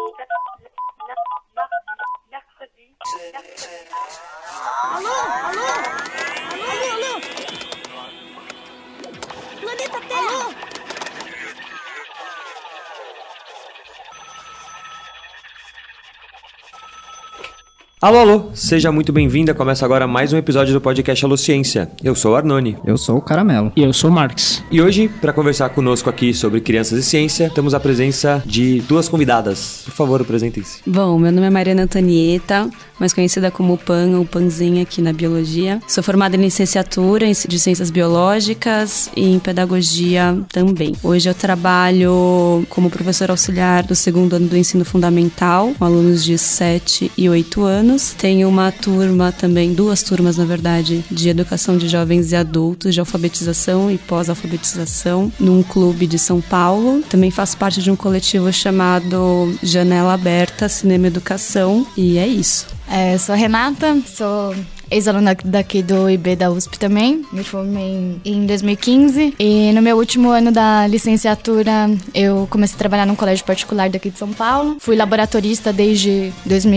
Alô? Alô? Alô, alô? Planeta Terra! Alô? Alô, alô, seja muito bem-vinda. Começa agora mais um episódio do podcast Alô Ciência. Eu sou o Arnone. Eu sou o Caramelo. E eu sou o Marx. E hoje, para conversar conosco aqui sobre crianças e ciência, temos a presença de duas convidadas. Por favor, apresentem-se. Bom, meu nome é Mariana Antonieta, mais conhecida como Pan ou Panzinha aqui na biologia. Sou formada em licenciatura de ciências biológicas e em pedagogia também. Hoje eu trabalho como professora auxiliar do segundo ano do ensino fundamental, com alunos de 7 e 8 anos. Tenho uma turma também, duas turmas na verdade, de educação de jovens e adultos, de alfabetização e pós-alfabetização, num clube de São Paulo. Também faço parte de um coletivo chamado Janela Aberta, Cinema Educação, e é isso. Sou a Renata, sou ex-aluna daqui do IB da USP também. Me formei em 2015 e no meu último ano da licenciatura eu comecei a trabalhar num colégio particular daqui de São Paulo. Fui laboratorista desde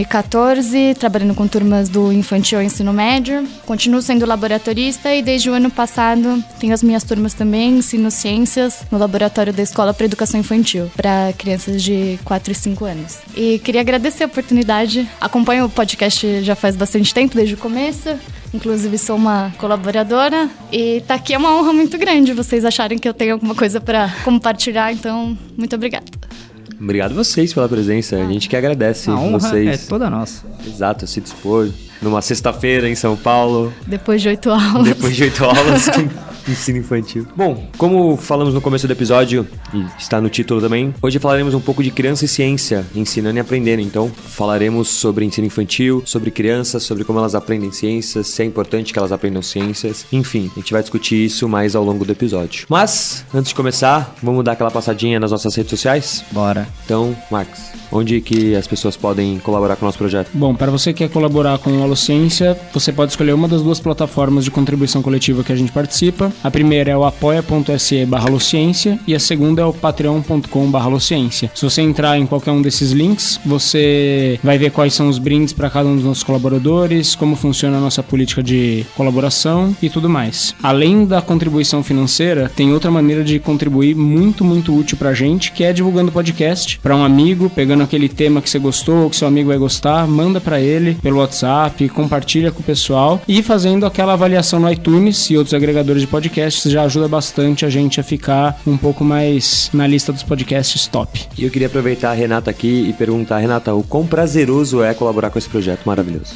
2014, trabalhando com turmas do infantil e ensino médio. Continuo sendo laboratorista e desde o ano passado tenho as minhas turmas também, ensino ciências no laboratório da Escola para Educação Infantil, para crianças de 4 e 5 anos. E queria agradecer a oportunidade. Acompanho o podcast já faz bastante tempo, desde o começo. Inclusive sou uma colaboradora e tá aqui é uma honra muito grande vocês acharem que eu tenho alguma coisa para compartilhar, então muito obrigada. Obrigado vocês pela presença, a gente que agradece A honra vocês. é toda nossa. Exato, se dispor numa sexta-feira em São Paulo. Depois de 8 aulas. Depois de 8 aulas de ensino infantil. Bom, como falamos no começo do episódio, e está no título também, hoje falaremos um pouco de criança e ciência, ensinando e aprendendo. Então, falaremos sobre ensino infantil, sobre crianças, sobre como elas aprendem ciências, se é importante que elas aprendam ciências. Enfim, a gente vai discutir isso mais ao longo do episódio. Mas, antes de começar, vamos dar aquela passadinha nas nossas redes sociais? Bora. Então, Marcos, onde que as pessoas podem colaborar com o nosso projeto? Bom, para você que quer colaborar com o Alociência, você pode escolher uma das duas plataformas de contribuição coletiva que a gente participa. A primeira é o apoia.se/Alociência e a segunda é o patreon.com/Alociência. Se você entrar em qualquer um desses links, você vai ver quais são os brindes para cada um dos nossos colaboradores, como funciona a nossa política de colaboração e tudo mais. Além da contribuição financeira, tem outra maneira de contribuir muito, muito útil pra gente, que é divulgando o podcast para um amigo, pegando aquele tema que você gostou, que seu amigo vai gostar, manda para ele pelo WhatsApp, compartilha com o pessoal e fazendo aquela avaliação no iTunes e outros agregadores de podcasts já ajuda bastante a gente a ficar um pouco mais na lista dos podcasts top. E eu queria aproveitar a Renata aqui e perguntar, Renata, o quão prazeroso é colaborar com esse projeto maravilhoso?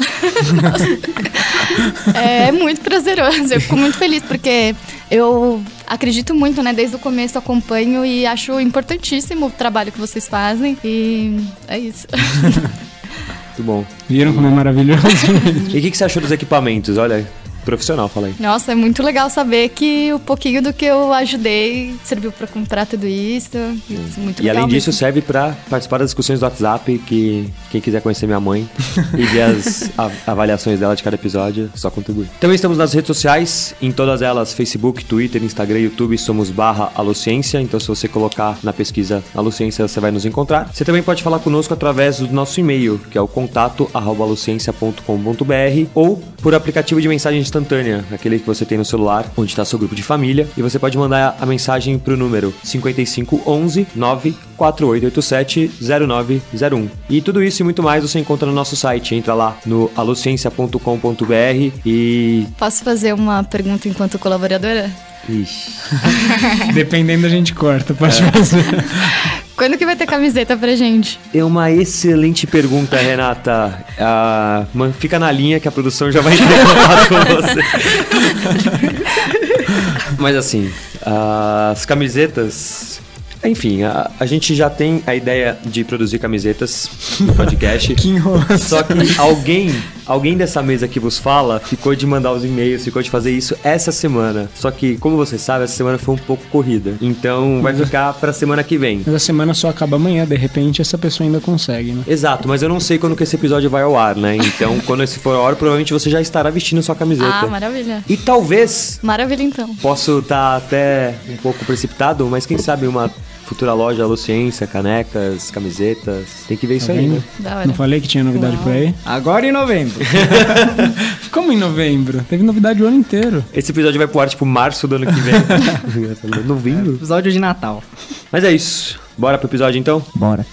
É muito prazeroso, eu fico muito feliz porque eu acredito muito, né? Desde o começo acompanho e acho importantíssimo o trabalho que vocês fazem e é isso. Muito bom. Viram como é maravilhoso? E o que você achou dos equipamentos? Olha, profissional, fala aí. Nossa, é muito legal saber que o pouquinho do que eu ajudei serviu pra comprar tudo isso. Isso é muito E legal além disso, mesmo. serve pra participar das discussões do WhatsApp, que quem quiser conhecer minha mãe e ver as avaliações dela de cada episódio, só contribui. Também estamos nas redes sociais, em todas elas, Facebook, Twitter, Instagram, YouTube, somos /Alociência, então se você colocar na pesquisa Alociência, você vai nos encontrar. Você também pode falar conosco através do nosso e-mail, que é o contato@alociencia.com.br ou por aplicativo de mensagem instantânea, aquele que você tem no celular, onde está seu grupo de família, e você pode mandar a mensagem para o número 5511 94887 0901. E tudo isso e muito mais você encontra no nosso site. Entra lá no alociencia.com.br e... Posso fazer uma pergunta enquanto colaboradora? Ixi. Dependendo, a gente corta, pode fazer. Quando que vai ter camiseta pra gente? É uma excelente pergunta, Renata. Fica na linha que a produção já vai ter contato com você. Mas assim, as camisetas... Enfim, a gente já tem a ideia de produzir camisetas no podcast. Que enrolação. Só que alguém dessa mesa que vos fala ficou de mandar os e-mails, ficou de fazer isso essa semana. Só que, como você sabe, essa semana foi um pouco corrida. Então vai ficar pra semana que vem. Mas a semana só acaba amanhã, de repente essa pessoa ainda consegue, né? Exato, mas eu não sei quando que esse episódio vai ao ar, né? Então, quando esse for ao ar, provavelmente você já estará vestindo sua camiseta. Ah, maravilha. E talvez, Maravilha, então. posso estar até um pouco precipitado, mas quem sabe uma futura loja Alociência, canecas, camisetas. Tem que ver isso Tá aí, vendo? né? Da hora. Não falei que tinha novidade por aí? Agora em novembro. Como em novembro? Teve novidade o ano inteiro. Esse episódio vai pro ar, tipo, março do ano que vem. Novembro. Episódio de Natal. Mas é isso. Bora pro episódio, então? Bora.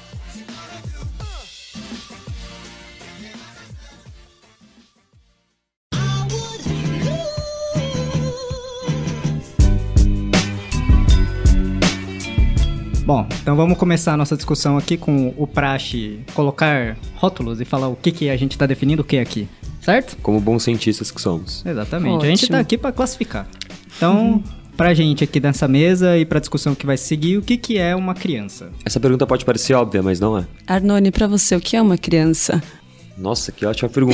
Bom, então vamos começar a nossa discussão aqui com o praxe colocar rótulos e falar o que a gente está definindo o que aqui, certo? Como bons cientistas que somos. Exatamente. A gente Ótimo. tá aqui para classificar. Então, pra gente aqui nessa mesa e pra discussão que vai seguir, o que é uma criança? Essa pergunta pode parecer óbvia, mas não é. Arnone, pra você, o que é uma criança? Nossa, que ótima pergunta.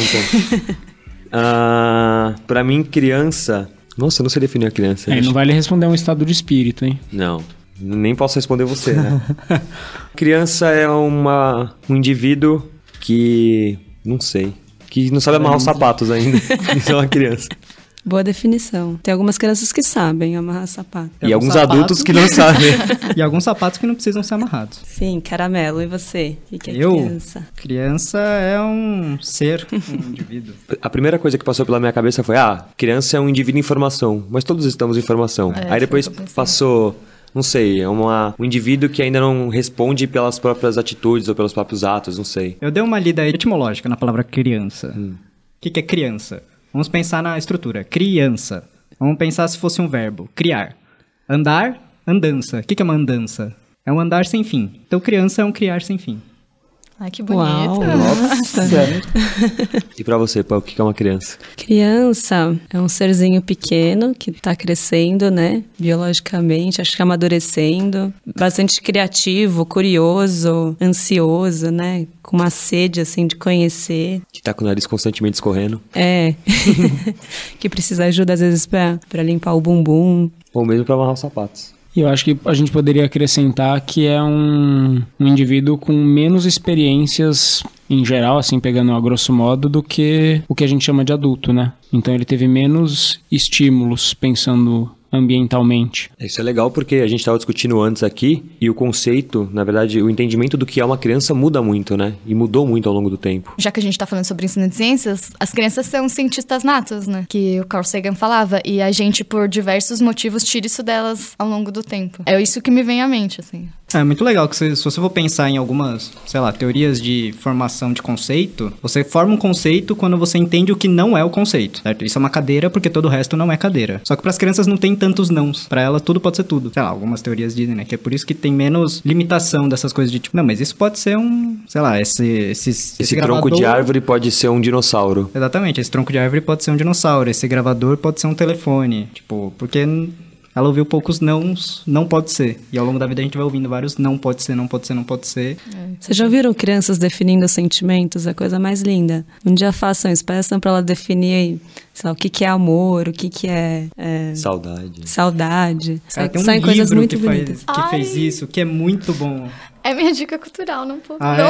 Pra mim, criança... Nossa, eu não sei definir a criança. Não vale responder um estado de espírito, hein? Não, nem posso responder você, né? Criança é um indivíduo que... Não sei. Que não sabe amarrar os sapatos ainda. Isso é uma criança. Boa definição. Tem algumas crianças que sabem amarrar sapato. E alguns sapatos- adultos que não sabem. E alguns sapatos que não precisam ser amarrados. Sim, caramelo. E você? O que é Eu? criança? Criança é um ser, um indivíduo. A primeira coisa que passou pela minha cabeça foi, criança é um indivíduo em formação. Mas todos estamos em formação. Aí depois foi o que eu pensei. passou... Não sei, um indivíduo que ainda não responde pelas próprias atitudes ou pelos próprios atos, não sei. Eu dei uma lida etimológica na palavra criança. O que é criança? Vamos pensar na estrutura. Criança. Vamos pensar se fosse um verbo. Criar. Andar, andança. O que é uma andança? É um andar sem fim. Então, criança é um criar sem fim. Ai, que bonito. Uau. E pra você, Pão, o que é uma criança? Criança é um serzinho pequeno que tá crescendo, né? Biologicamente, acho que amadurecendo. Bastante criativo, curioso, ansioso, né? Com uma sede, assim, de conhecer. Que tá com o nariz constantemente escorrendo. É. Que precisa de ajuda, às vezes, pra limpar o bumbum. Ou mesmo pra amarrar os sapatos. E eu acho que a gente poderia acrescentar que é um indivíduo com menos experiências, em geral, assim, pegando a grosso modo, do que o que a gente chama de adulto, né? Então ele teve menos estímulos pensando ambientalmente. Isso é legal porque a gente estava discutindo antes aqui e o conceito, na verdade, o entendimento do que é uma criança muda muito, né? E mudou muito ao longo do tempo. Já que a gente tá falando sobre ensino de ciências, as crianças são cientistas natos, né? Que o Carl Sagan falava. E a gente, por diversos motivos, tira isso delas ao longo do tempo. É isso que me vem à mente, assim. É muito legal que se você for pensar em algumas, sei lá, teorias de formação de conceito, você forma um conceito quando você entende o que não é o conceito, certo? Isso é uma cadeira porque todo o resto não é cadeira. Só que para as crianças não tem tantos nãos. Para elas tudo pode ser tudo. Sei lá, algumas teorias dizem, né? Que é por isso que tem menos limitação dessas coisas de tipo, não, mas isso pode ser um, sei lá, esse tronco de gravador- árvore pode ser um dinossauro. Exatamente, esse tronco de árvore pode ser um dinossauro, esse gravador pode ser um telefone, tipo, porque ela ouviu poucos nãos, não pode ser. E ao longo da vida a gente vai ouvindo vários não pode ser, não pode ser, não pode ser. Vocês já ouviram crianças definindo sentimentos? É a coisa mais linda. Um dia façam isso, peçam pra ela definir, sei lá, o que é amor, o que é Saudade. saudade. Cara, tem um Saem coisas livro muito que, bonitas. que fez isso, que é muito bom. É minha dica cultural, não pode. Ah, não.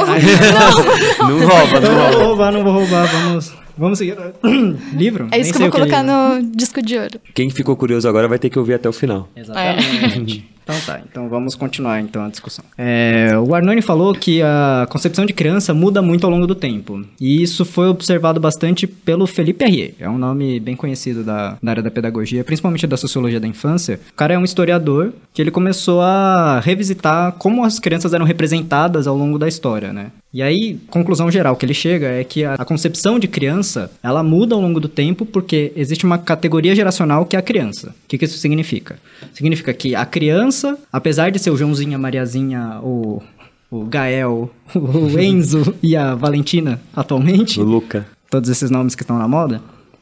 Não rouba, não Não rouba. vou roubar, não vou roubar, vamos seguir. Livro? É isso Nem que sei eu vou o colocar livro. no disco de ouro. Quem ficou curioso agora vai ter que ouvir até o final. Exatamente. Então tá, então vamos continuar então a discussão. O Arnone falou que a concepção de criança muda muito ao longo do tempo. E isso foi observado bastante pelo Felipe Arrier. É um nome bem conhecido da área da pedagogia, principalmente da sociologia da infância. O cara é um historiador que ele começou a revisitar como as crianças eram representadas ao longo da história, né? E aí, conclusão geral que ele chega é que a concepção de criança, ela muda ao longo do tempo porque existe uma categoria geracional que é a criança. O que isso significa? Significa que a criança, apesar de ser o Joãozinho, a Mariazinha, o Gael, o Enzo e a Valentina atualmente, O Luca. todos esses nomes que estão na moda,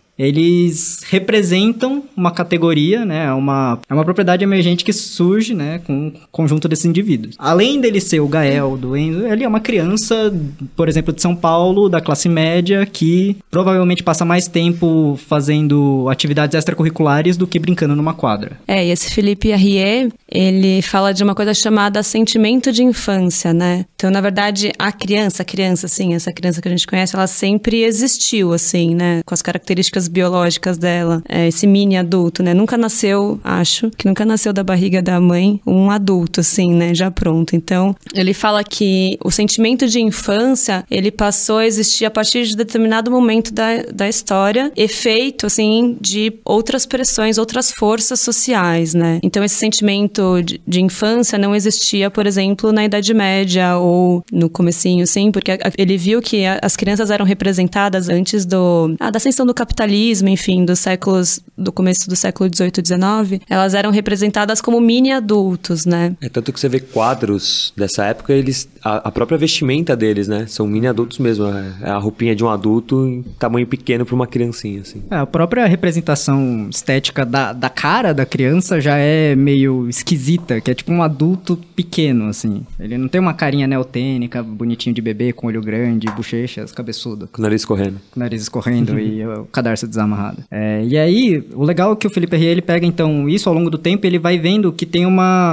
eles representam uma categoria, né? É uma propriedade emergente que surge, né? Com o conjunto desses indivíduos. Além dele ser o Gael, do Enzo, ele é uma criança, por exemplo, de São Paulo, da classe média, que provavelmente passa mais tempo fazendo atividades extracurriculares do que brincando numa quadra. E esse Felipe Arrier, ele fala de uma coisa chamada sentimento de infância, né? Então, na verdade, a criança, assim, essa criança que a gente conhece, ela sempre existiu, assim, né? Com as características crianças biológicas dela, esse mini adulto, né? Nunca nasceu da barriga da mãe um adulto, assim, né? Já pronto. Então, ele fala que o sentimento de infância, ele passou a existir a partir de determinado momento da história, efeito, assim, de outras pressões, outras forças sociais, né? Então, esse sentimento de infância não existia, por exemplo, na Idade Média ou no comecinho, assim, porque ele viu que as crianças eram representadas antes da ascensão do capitalismo, enfim, do começo do século XVIII e XIX, elas eram representadas como mini adultos, né? É tanto que você vê quadros dessa época, a própria vestimenta deles, né? São mini adultos mesmo. É a roupinha de um adulto em tamanho pequeno para uma criancinha, assim. A própria representação estética da cara da criança já é meio esquisita, que é tipo um adulto pequeno, assim. Ele não tem uma carinha neotênica, bonitinho de bebê, com olho grande, bochechas, cabeçudo. Com o nariz escorrendo. Com o nariz escorrendo e o cadarço desamarrado. E aí, o legal é que o Felipe Herrier, ele pega, então, isso ao longo do tempo, ele vai vendo que tem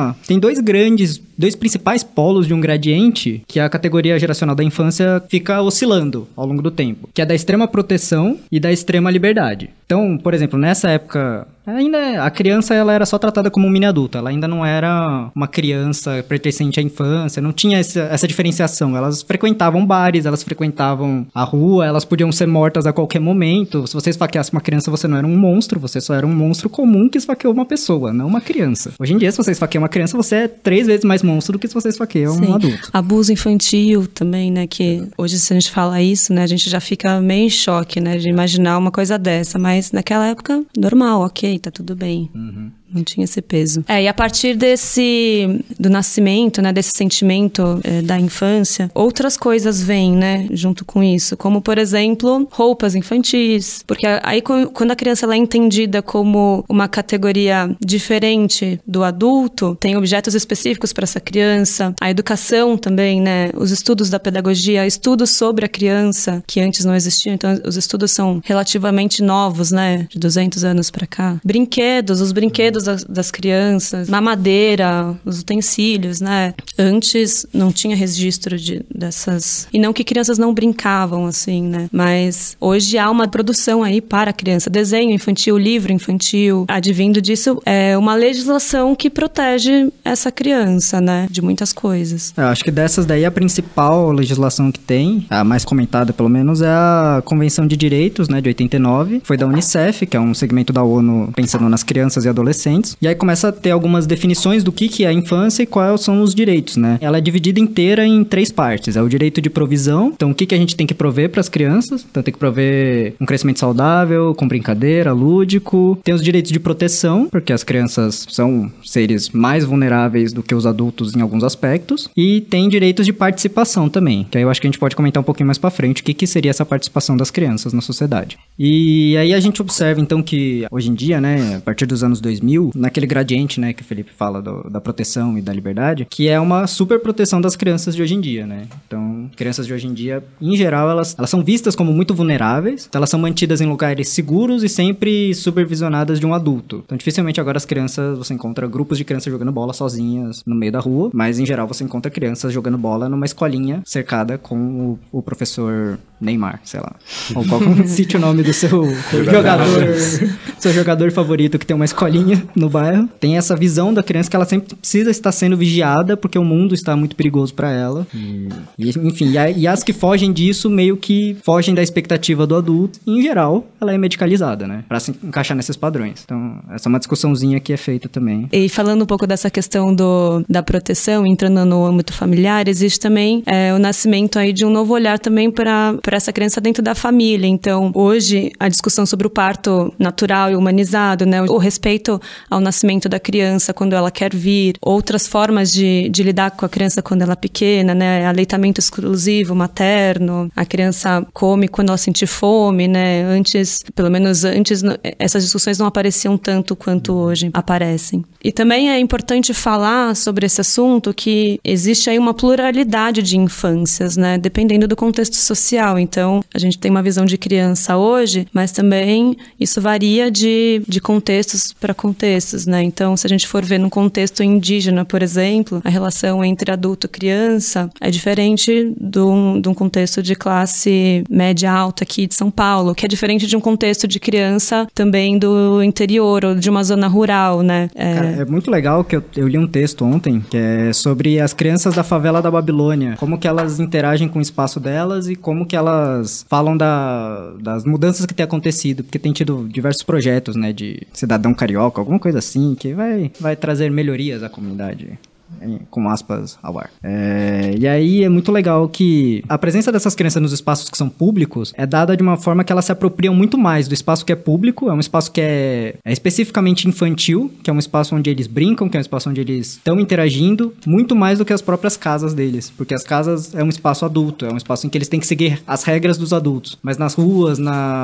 dois principais polos de um gradiente que a categoria geracional da infância fica oscilando ao longo do tempo, que é da extrema proteção e da extrema liberdade. Então, por exemplo, nessa época, ainda a criança ela era só tratada como um mini adulto, ela ainda não era uma criança pertencente à infância, não tinha essa diferenciação. Elas frequentavam bares, elas frequentavam a rua, elas podiam ser mortas a qualquer momento. Se você esfaqueasse uma criança, você não era um monstro, você só era um monstro comum que esfaqueou uma pessoa, não uma criança. Hoje em dia, se você esfaqueia uma criança, você é 3 vezes mais monstro do que se você esfaqueia um adulto. Abuso infantil também, né, que hoje se a gente fala isso, né, a gente já fica meio em choque, né, de imaginar uma coisa dessa, mas naquela época, normal, ok, tá tudo bem. Não tinha esse peso. E a partir do nascimento, né, desse sentimento da infância, outras coisas vêm, né, junto com isso. Como, por exemplo, roupas infantis. Porque aí, quando a criança ela é entendida como uma categoria diferente do adulto, tem objetos específicos para essa criança. A educação também, né, os estudos da pedagogia, estudos sobre a criança, que antes não existiam. Então, os estudos são relativamente novos, né, de 200 anos para cá. Os brinquedos das crianças, mamadeira, os utensílios, né? Antes não tinha registro dessas... E não que crianças não brincavam, assim, né? Mas hoje há uma produção aí para a criança. Desenho infantil, livro infantil. Advindo disso, é uma legislação que protege essa criança, né? De muitas coisas. Eu acho que dessas daí, a principal legislação que tem, a mais comentada pelo menos, é a Convenção de Direitos, né? De 89. Foi da Unicef, que é um segmento da ONU pensando nas crianças e adolescentes. E aí começa a ter algumas definições do que é a infância e quais são os direitos, né? Ela é dividida inteira em 3 partes. É o direito de provisão. Então, o que a gente tem que prover para as crianças? Então, tem que prover um crescimento saudável, com brincadeira, lúdico. Tem os direitos de proteção, porque as crianças são seres mais vulneráveis do que os adultos em alguns aspectos. E tem direitos de participação também, que aí eu acho que a gente pode comentar um pouquinho mais para frente o que seria essa participação das crianças na sociedade. E aí a gente observa, então, que hoje em dia, né, a partir dos anos 2000, naquele gradiente, né, que o Felipe fala da proteção e da liberdade, que é uma super proteção das crianças de hoje em dia, né? Então, crianças de hoje em dia, em geral, elas são vistas como muito vulneráveis, então elas são mantidas em lugares seguros e sempre supervisionadas de um adulto. Então, dificilmente agora você encontra grupos de crianças jogando bola sozinhas no meio da rua, mas em geral você encontra crianças jogando bola numa escolinha cercada com o professor Neymar, sei lá. Ou qual cite o nome do seu jogador favorito que tem uma escolinha no bairro. Tem essa visão da criança que ela sempre precisa estar sendo vigiada porque o mundo está muito perigoso para ela. Enfim, e as que fogem disso meio que fogem da expectativa do adulto. E, em geral, ela é medicalizada, né? Pra se encaixar nesses padrões. Então, essa é uma discussãozinha que é feita também. E falando um pouco dessa questão da proteção, entrando no âmbito familiar, existe também o nascimento aí de um novo olhar também para essa criança dentro da família. Então, hoje, a discussão sobre o parto natural e humanizado, né? O respeito ao nascimento da criança quando ela quer vir, outras formas de lidar com a criança quando ela é pequena, né? Aleitamento exclusivo, materno, a criança come quando ela sentir fome, né? Pelo menos antes, essas discussões não apareciam tanto quanto hoje aparecem. E também é importante falar sobre esse assunto que existe aí uma pluralidade de infâncias, né? Dependendo do contexto social. Então, a gente tem uma visão de criança hoje, mas também isso varia de contextos para contextos, né? Então, se a gente for ver num contexto indígena, por exemplo, a relação entre adulto e criança é diferente de um contexto de classe média alta aqui de São Paulo, que é diferente de um contexto de criança também do interior ou de uma zona rural, né? Cara, é muito legal que eu li um texto ontem que é sobre as crianças da favela da Babilônia, como que elas interagem com o espaço delas e como que elas falam das mudanças que tem acontecido, porque tem tido diversos projetos, né, de cidadão carioca, alguma coisa assim, que vai trazer melhorias à comunidade. Com aspas ao ar. E aí é muito legal que a presença dessas crianças nos espaços que são públicos é dada de uma forma que elas se apropriam muito mais do espaço que é público, é um espaço que é especificamente infantil, que é um espaço onde eles brincam, que é um espaço onde eles estão interagindo, muito mais do que as próprias casas deles, porque as casas é um espaço adulto, é um espaço em que eles têm que seguir as regras dos adultos, mas nas ruas,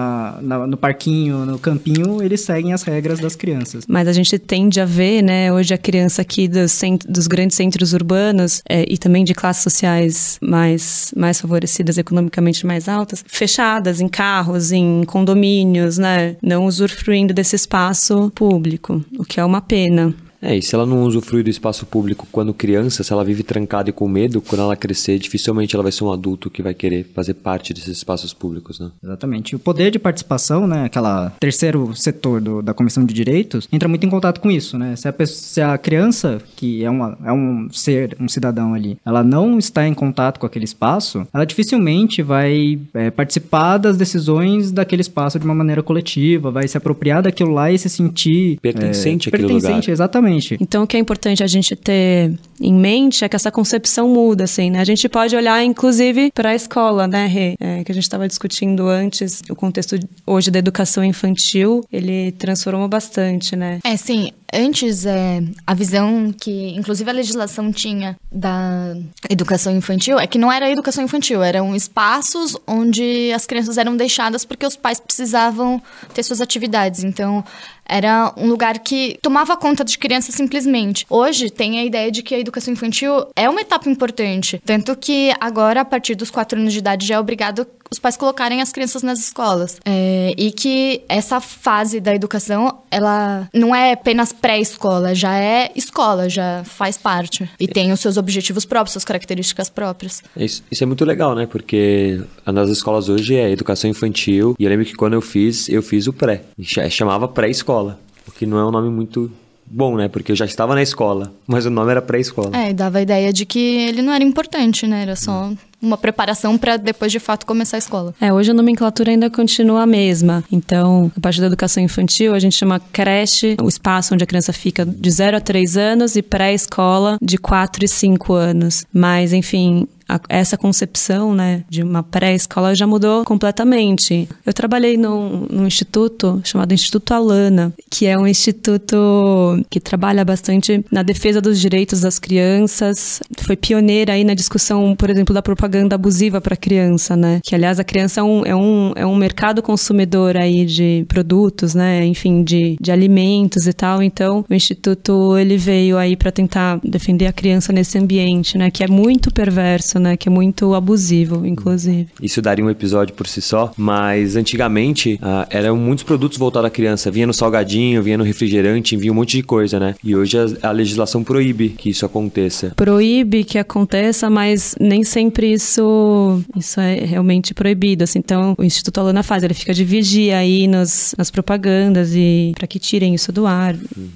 no parquinho, no campinho, eles seguem as regras das crianças. Mas a gente tende a ver, né, hoje a criança aqui dos grandes centros urbanos e também de classes sociais mais favorecidas, economicamente mais altas, fechadas em carros, em condomínios, né? Não usufruindo desse espaço público, o que é uma pena. E se ela não usufrui do espaço público quando criança, se ela vive trancada e com medo, quando ela crescer, dificilmente ela vai ser um adulto que vai querer fazer parte desses espaços públicos, né? Exatamente. O poder de participação, né, aquela terceiro setor da Comissão de Direitos, entra muito em contato com isso, né? Se a criança, que é um cidadão ali, ela não está em contato com aquele espaço, ela dificilmente vai participar das decisões daquele espaço de uma maneira coletiva, vai se apropriar daquilo lá e se sentir pertencente àquele lugar. Exatamente. Então, o que é importante a gente ter em mente é que essa concepção muda, assim, né? A gente pode olhar, inclusive, para a escola, né, Rê? Que a gente estava discutindo antes, o contexto hoje da educação infantil, ele transformou bastante, né? Sim. Antes, a visão que, inclusive, a legislação tinha da educação infantil é que não era educação infantil, eram espaços onde as crianças eram deixadas porque os pais precisavam ter suas atividades. Então, era um lugar que tomava conta de crianças simplesmente. Hoje, tem a ideia de que a educação infantil é uma etapa importante. Tanto que agora, a partir dos 4 anos de idade, já é obrigado os pais colocarem as crianças nas escolas. E que essa fase da educação, ela não é apenas pré-escola, já é escola, já faz parte. E tem os seus objetivos próprios, suas características próprias. Isso é muito legal, né? Porque nas escolas hoje é educação infantil. E eu lembro que quando eu fiz o pré. Chamava pré-escola. O que não é um nome muito bom, né? Porque eu já estava na escola, mas o nome era pré-escola. E dava a ideia de que ele não era importante, né? Era só uma preparação para depois, de fato, começar a escola. Hoje a nomenclatura ainda continua a mesma. Então, a parte da educação infantil, a gente chama creche, o espaço onde a criança fica de 0 a 3 anos, e pré-escola de 4 e 5 anos. Mas, enfim, essa concepção, né, de uma pré-escola já mudou completamente. Eu trabalhei num instituto chamado Instituto Alana, que é um instituto que trabalha bastante na defesa dos direitos das crianças. Foi pioneira aí na discussão, por exemplo, da propaganda abusiva para a criança, né? Que, aliás, a criança é um mercado consumidor aí de produtos, né? Enfim, de alimentos e tal. Então, o instituto, ele veio aí para tentar defender a criança nesse ambiente, né? Que é muito perverso, né? Que é muito abusivo, inclusive. Isso daria um episódio por si só, mas antigamente eram muitos produtos voltados à criança. Vinha no salgadinho, vinha no refrigerante, vinha um monte de coisa, né? E hoje a legislação proíbe que isso aconteça. Proíbe que aconteça, mas nem sempre isso é realmente proibido, assim. Então, o Instituto Alana faz, ele fica de vigia aí nas propagandas e para que tirem isso do ar.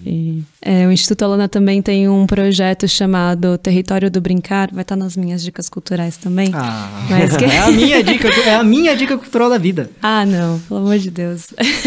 O Instituto Alana também tem um projeto chamado Território do Brincar, vai estar nas minhas dicas culturais também. Mas que... é a minha dica cultural da vida. Não, pelo amor de Deus.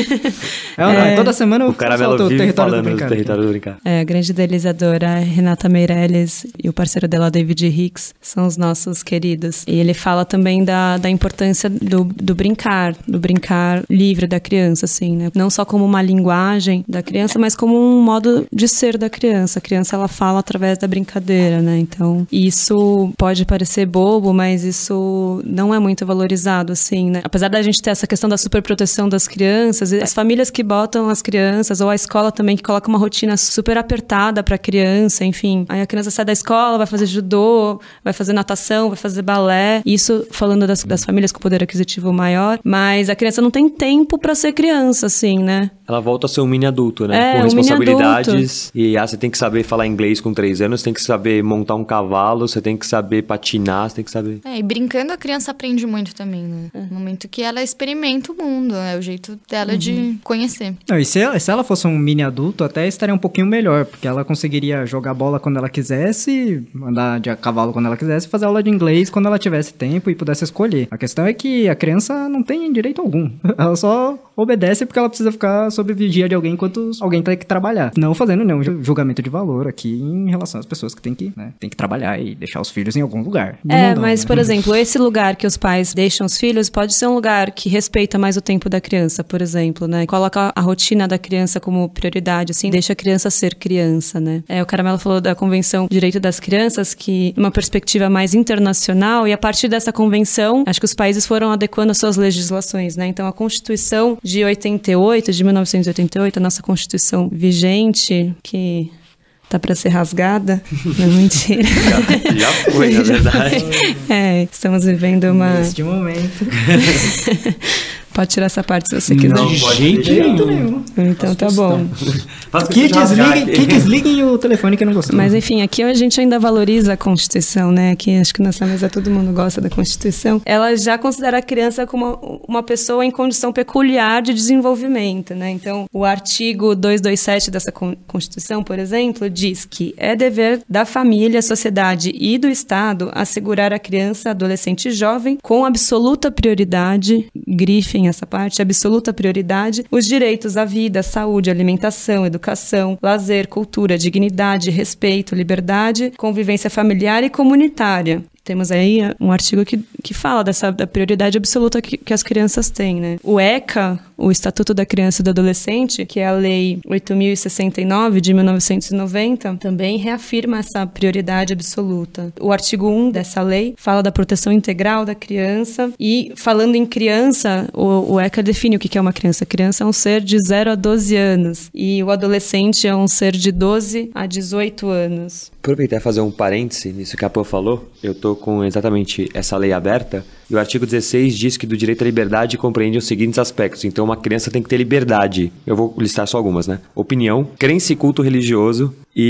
Toda semana eu o Caramelo vive falando do Território do Brincar. A grande idealizadora Renata Meirelles e o parceiro dela, David Hicks, são os nossos queridos. E ele fala também da importância do brincar livre da criança, assim, né? Não só como uma linguagem da criança, mas como um modo de ser da criança. A criança, ela fala através da brincadeira, né? Então, isso pode parecer bobo, mas isso não é muito valorizado, assim, né? Apesar da gente ter essa questão da superproteção das crianças, as famílias que botam as crianças, ou a escola também que coloca uma rotina super apertada pra criança, enfim. Aí a criança sai da escola, vai fazer judô, vai fazer natação, vai fazer balé. Isso falando das famílias com poder aquisitivo maior, mas a criança não tem tempo pra ser criança, assim, né? Ela volta a ser um mini adulto, né? Com responsabilidades inglês. E você tem que saber falar inglês com 3 anos, você tem que saber montar um cavalo, você tem que saber patinar, você tem que saber... E brincando a criança aprende muito também, né? No momento que ela experimenta o mundo, é o jeito dela de conhecer. Não, e se ela fosse um mini adulto, até estaria um pouquinho melhor, porque ela conseguiria jogar bola quando ela quisesse, andar de cavalo quando ela quisesse, fazer aula de inglês quando ela tivesse tempo e pudesse escolher. A questão é que a criança não tem direito algum. Ela só obedece porque ela precisa ficar sob vigia de alguém enquanto alguém tem que trabalhar. Não fazendo nenhum julgamento de valor aqui em relação às pessoas que tem que trabalhar e deixar os filhos em algum lugar. Mas, por exemplo, esse lugar que os pais deixam os filhos pode ser um lugar que respeita mais o tempo da criança, por exemplo, né? Coloca a rotina da criança como prioridade, assim, deixa a criança ser criança, né? O Caramelo falou da Convenção de Direito das Crianças, que uma perspectiva mais internacional, e a partir dessa convenção, acho que os países foram adequando as suas legislações, né? Então, a Constituição de 1988, a nossa Constituição vigente, que tá pra ser rasgada, não, mentira. Já foi, na verdade. Estamos vivendo uma... Neste momento. Pode tirar essa parte se você quiser. Não, De pode jeito nenhum. Então tá bom. Que desliguem o telefone que não gostou. Mas enfim, aqui a gente ainda valoriza a Constituição, né? Aqui acho que nessa mesa todo mundo gosta da Constituição. Ela já considera a criança como uma pessoa em condição peculiar de desenvolvimento, né? Então, o artigo 227 dessa Constituição, por exemplo, diz que é dever da família, sociedade e do Estado assegurar a criança, adolescente e jovem com absoluta prioridade, grifem essa parte, absoluta prioridade, os direitos à vida, saúde, alimentação, educação, lazer, cultura, dignidade, respeito, liberdade, convivência familiar e comunitária. Temos aí um artigo que fala da prioridade absoluta que as crianças têm, né? O ECA, o Estatuto da Criança e do Adolescente, que é a Lei 8.069 de 1990, também reafirma essa prioridade absoluta. O artigo 1 dessa lei fala da proteção integral da criança e, falando em criança, o ECA define o que é uma criança. A criança é um ser de 0 a 12 anos e o adolescente é um ser de 12 a 18 anos. Aproveitar e fazer um parêntese nisso que a Pô falou. Eu tô com exatamente essa lei aberta e o artigo 16 diz que do direito à liberdade compreende os seguintes aspectos. Então, uma criança tem que ter liberdade. Eu vou listar só algumas, né? Opinião, crença e culto religioso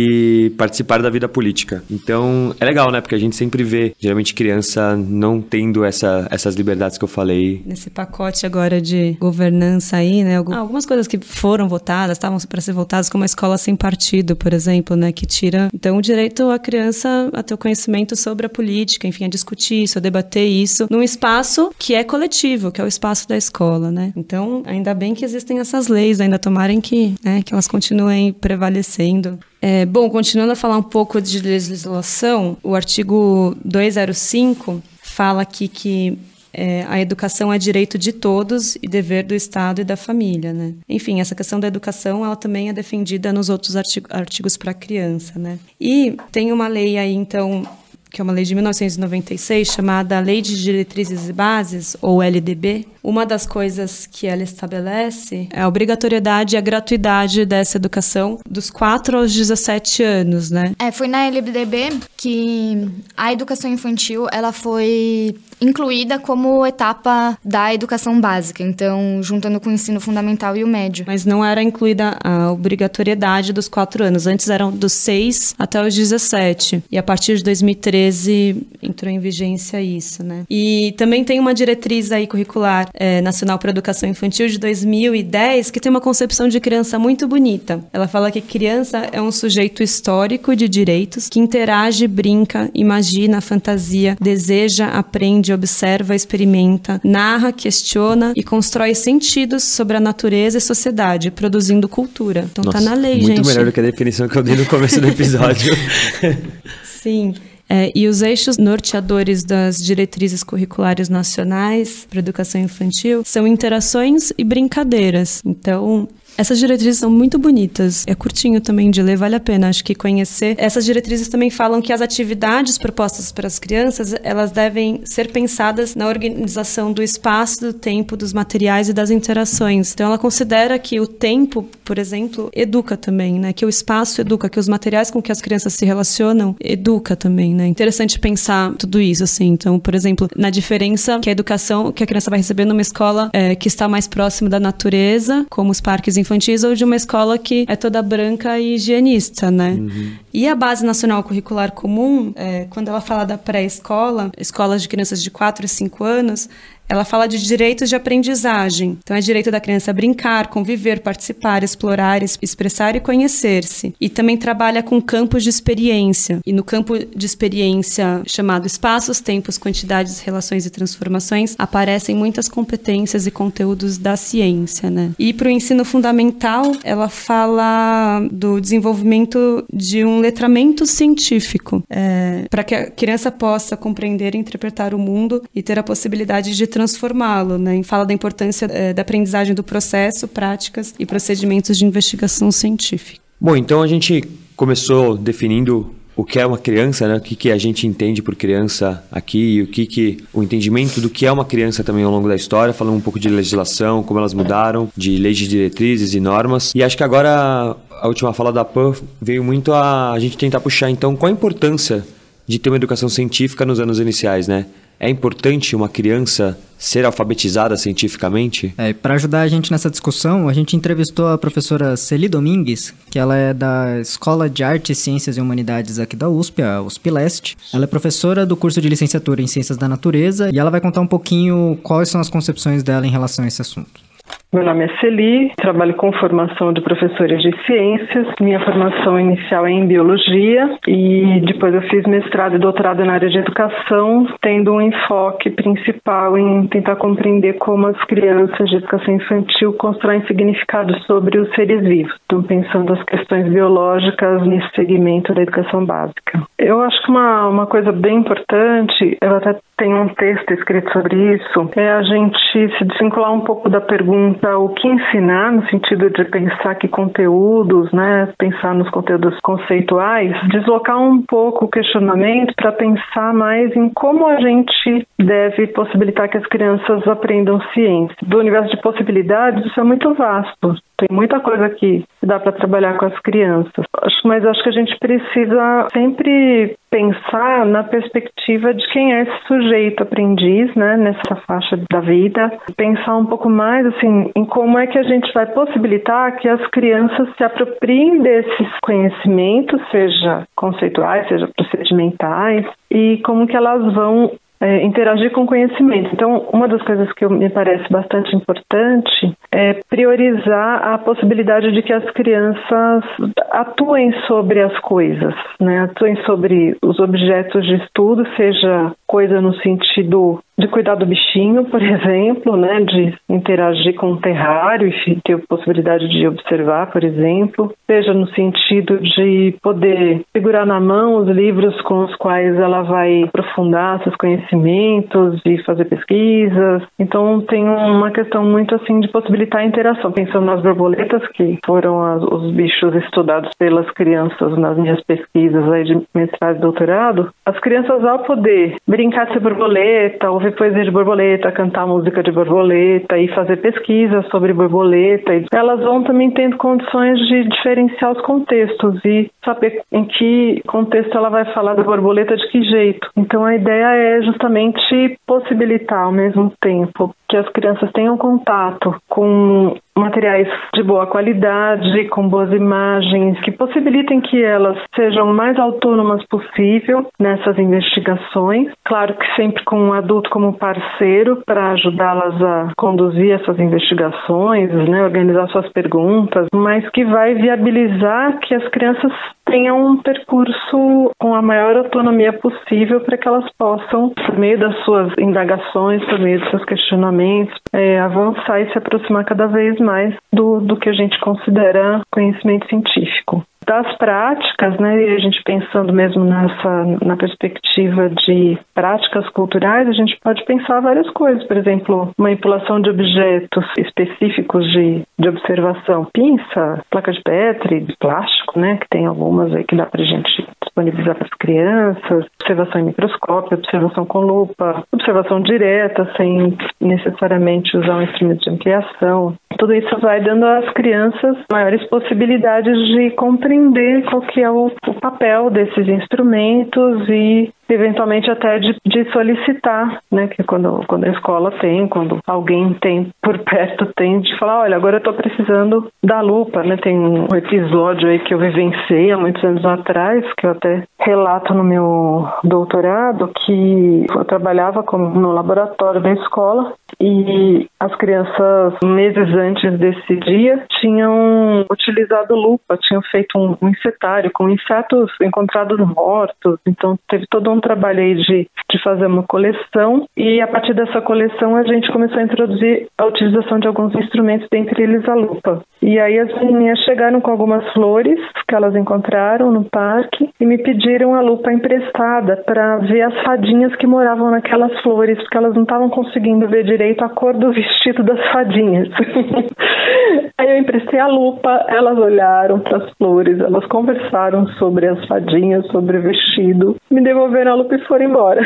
e participar da vida política. Então, é legal, né? Porque a gente sempre vê, geralmente, criança não tendo essas liberdades que eu falei. Nesse pacote agora de governança aí, né? Algumas coisas que foram votadas, estavam para ser votadas, como a escola sem partido, por exemplo, né? Que tira, então, o direito à criança a ter o conhecimento sobre a política, enfim, a discutir isso, a debater isso, num espaço que é coletivo, que é o espaço da escola, né? Então, ainda bem que existem essas leis, ainda tomarem que elas continuem prevalecendo. Bom, continuando a falar um pouco de legislação, o artigo 205 fala aqui que a educação é direito de todos e dever do Estado e da família, né? Enfim, essa questão da educação, ela também é defendida nos outros artigos para a criança, né? E tem uma lei aí, então, que é uma lei de 1996, chamada Lei de Diretrizes e Bases, ou LDB. Uma das coisas que ela estabelece é a obrigatoriedade e a gratuidade dessa educação dos 4 aos 17 anos, né? Foi na LDB que a educação infantil, ela foi incluída como etapa da educação básica, então juntando com o ensino fundamental e o médio. Mas não era incluída a obrigatoriedade dos 4 anos, antes eram dos 6 até os 17, e a partir de 2013 entrou em vigência isso, né? E também tem uma diretriz aí curricular nacional para a educação infantil de 2010, que tem uma concepção de criança muito bonita. Ela fala que criança é um sujeito histórico de direitos que interage, brinca, imagina, fantasia, deseja, aprende, observa, experimenta, narra, questiona e constrói sentidos sobre a natureza e sociedade, produzindo cultura. Então tá na lei, muito gente. Muito melhor do que a definição que eu dei no começo do episódio. Sim. E os eixos norteadores das diretrizes curriculares nacionais para a educação infantil são interações e brincadeiras. Então, essas diretrizes são muito bonitas. É curtinho também de ler, vale a pena, acho que conhecer. Essas diretrizes também falam que as atividades propostas para as crianças, elas devem ser pensadas na organização do espaço, do tempo, dos materiais e das interações. Então, ela considera que o tempo, por exemplo, educa também, né? Que o espaço educa, que os materiais com que as crianças se relacionam educa também, né? Interessante pensar tudo isso, assim. Então, por exemplo, na diferença que a educação que a criança vai receber numa escola que está mais próxima da natureza, como os parques infantis infantis ou de uma escola que é toda branca e higienista, né? E a Base Nacional Curricular Comum, quando ela fala da pré-escola, escolas de crianças de 4 e 5 anos, ela fala de direitos de aprendizagem. Então, é direito da criança brincar, conviver, participar, explorar, expressar e conhecer-se. E também trabalha com campos de experiência. E no campo de experiência chamado espaços, tempos, quantidades, relações e transformações, aparecem muitas competências e conteúdos da ciência, né? E para o ensino fundamental, ela fala do desenvolvimento de um letramento científico, para que a criança possa compreender e interpretar o mundo e ter a possibilidade de transformá-lo, né? E fala da importância da aprendizagem do processo, práticas e procedimentos de investigação científica. Bom, então a gente começou definindo o que é uma criança, né? O que a gente entende por criança aqui, e o entendimento do que é uma criança também ao longo da história, falando um pouco de legislação, como elas mudaram, de leis de diretrizes e normas. E acho que agora a última fala da Pan veio muito a gente tentar puxar, então, qual a importância de ter uma educação científica nos anos iniciais, né? É importante uma criança ser alfabetizada cientificamente? Para ajudar a gente nessa discussão, a gente entrevistou a professora Celi Domingues, que ela é da Escola de Artes, Ciências e Humanidades aqui da USP, a USP Leste. Ela é professora do curso de licenciatura em Ciências da Natureza e ela vai contar um pouquinho quais são as concepções dela em relação a esse assunto. Meu nome é Celi, trabalho com formação de professores de ciências. Minha formação inicial é em biologia e depois eu fiz mestrado e doutorado na área de educação, tendo um enfoque principal em tentar compreender como as crianças de educação infantil constroem significados sobre os seres vivos. Então, pensando as questões biológicas nesse segmento da educação básica. Eu acho que uma coisa bem importante, eu até tenho um texto escrito sobre isso, é a gente se desvincular um pouco da pergunta o que ensinar, no sentido de pensar que conteúdos, né, pensar nos conteúdos conceituais, deslocar um pouco o questionamento para pensar mais em como a gente deve possibilitar que as crianças aprendam ciência. Do universo de possibilidades, isso é muito vasto. Tem muita coisa que dá para trabalhar com as crianças. Mas acho que a gente precisa sempre pensar na perspectiva de quem é esse sujeito aprendiz, né, nessa faixa da vida. Pensar um pouco mais assim, em como é que a gente vai possibilitar que as crianças se apropriem desses conhecimentos, seja conceituais, seja procedimentais, e como que elas vão interagir com conhecimento. Então, uma das coisas que me parece bastante importante é priorizar a possibilidade de que as crianças atuem sobre as coisas, né? Atuem sobre os objetos de estudo, seja coisa no sentido de cuidar do bichinho, por exemplo, né, de interagir com o terrário e ter a possibilidade de observar, por exemplo, seja no sentido de poder segurar na mão os livros com os quais ela vai aprofundar seus conhecimentos e fazer pesquisas. Então, tem uma questão muito assim de possibilitar a interação. Pensando nas borboletas, que foram os bichos estudados pelas crianças nas minhas pesquisas aí de mestrado e doutorado, as crianças, ao poder brincar de ser borboleta, ouvir poesia de borboleta, cantar música de borboleta e fazer pesquisa sobre borboleta, elas vão também tendo condições de diferenciar os contextos e saber em que contexto ela vai falar da borboleta, de que jeito. Então a ideia é justamente possibilitar ao mesmo tempo que as crianças tenham contato com materiais de boa qualidade, com boas imagens, que possibilitem que elas sejam o mais autônomas possível nessas investigações. Claro que sempre com um adulto como parceiro para ajudá-las a conduzir essas investigações, né, organizar suas perguntas, mas que vai viabilizar que as crianças tenham um percurso com a maior autonomia possível para que elas possam, por meio das suas indagações, por meio dos seus questionamentos, avançar e se aproximar cada vez mais do que a gente considera conhecimento científico. Das práticas, né, e a gente pensando mesmo na perspectiva de práticas culturais, a gente pode pensar várias coisas. Por exemplo, manipulação de objetos específicos de observação, pinça, placa de Petri, de plástico, né, que tem algumas aí que dá pra gente disponibilizar para as crianças, observação em microscópio, observação com lupa, observação direta, sem necessariamente usar um instrumento de ampliação. Tudo isso vai dando às crianças maiores possibilidades de compreender qual que é o papel desses instrumentos e eventualmente até de solicitar, né, que quando a escola tem, quando alguém tem por perto, tem de falar, olha, agora eu estou precisando da lupa, né, tem um episódio aí que eu vivenciei há muitos anos atrás, que eu até relato no meu doutorado, que eu trabalhava no laboratório da escola e as crianças, meses antes desse dia, tinham utilizado lupa, tinham feito um insetário com insetos encontrados mortos, então teve todo um trabalho aí de fazer uma coleção, e a partir dessa coleção a gente começou a introduzir a utilização de alguns instrumentos, dentre eles a lupa. E aí as meninas chegaram com algumas flores que elas encontraram no parque e me pediram a lupa emprestada para ver as fadinhas que moravam naquelas flores, porque elas não estavam conseguindo ver direito a cor do vestido das fadinhas. Aí eu emprestei a lupa, elas olharam para as flores, elas conversaram sobre as fadinhas, sobre o vestido, me devolveram a lupa e foram embora.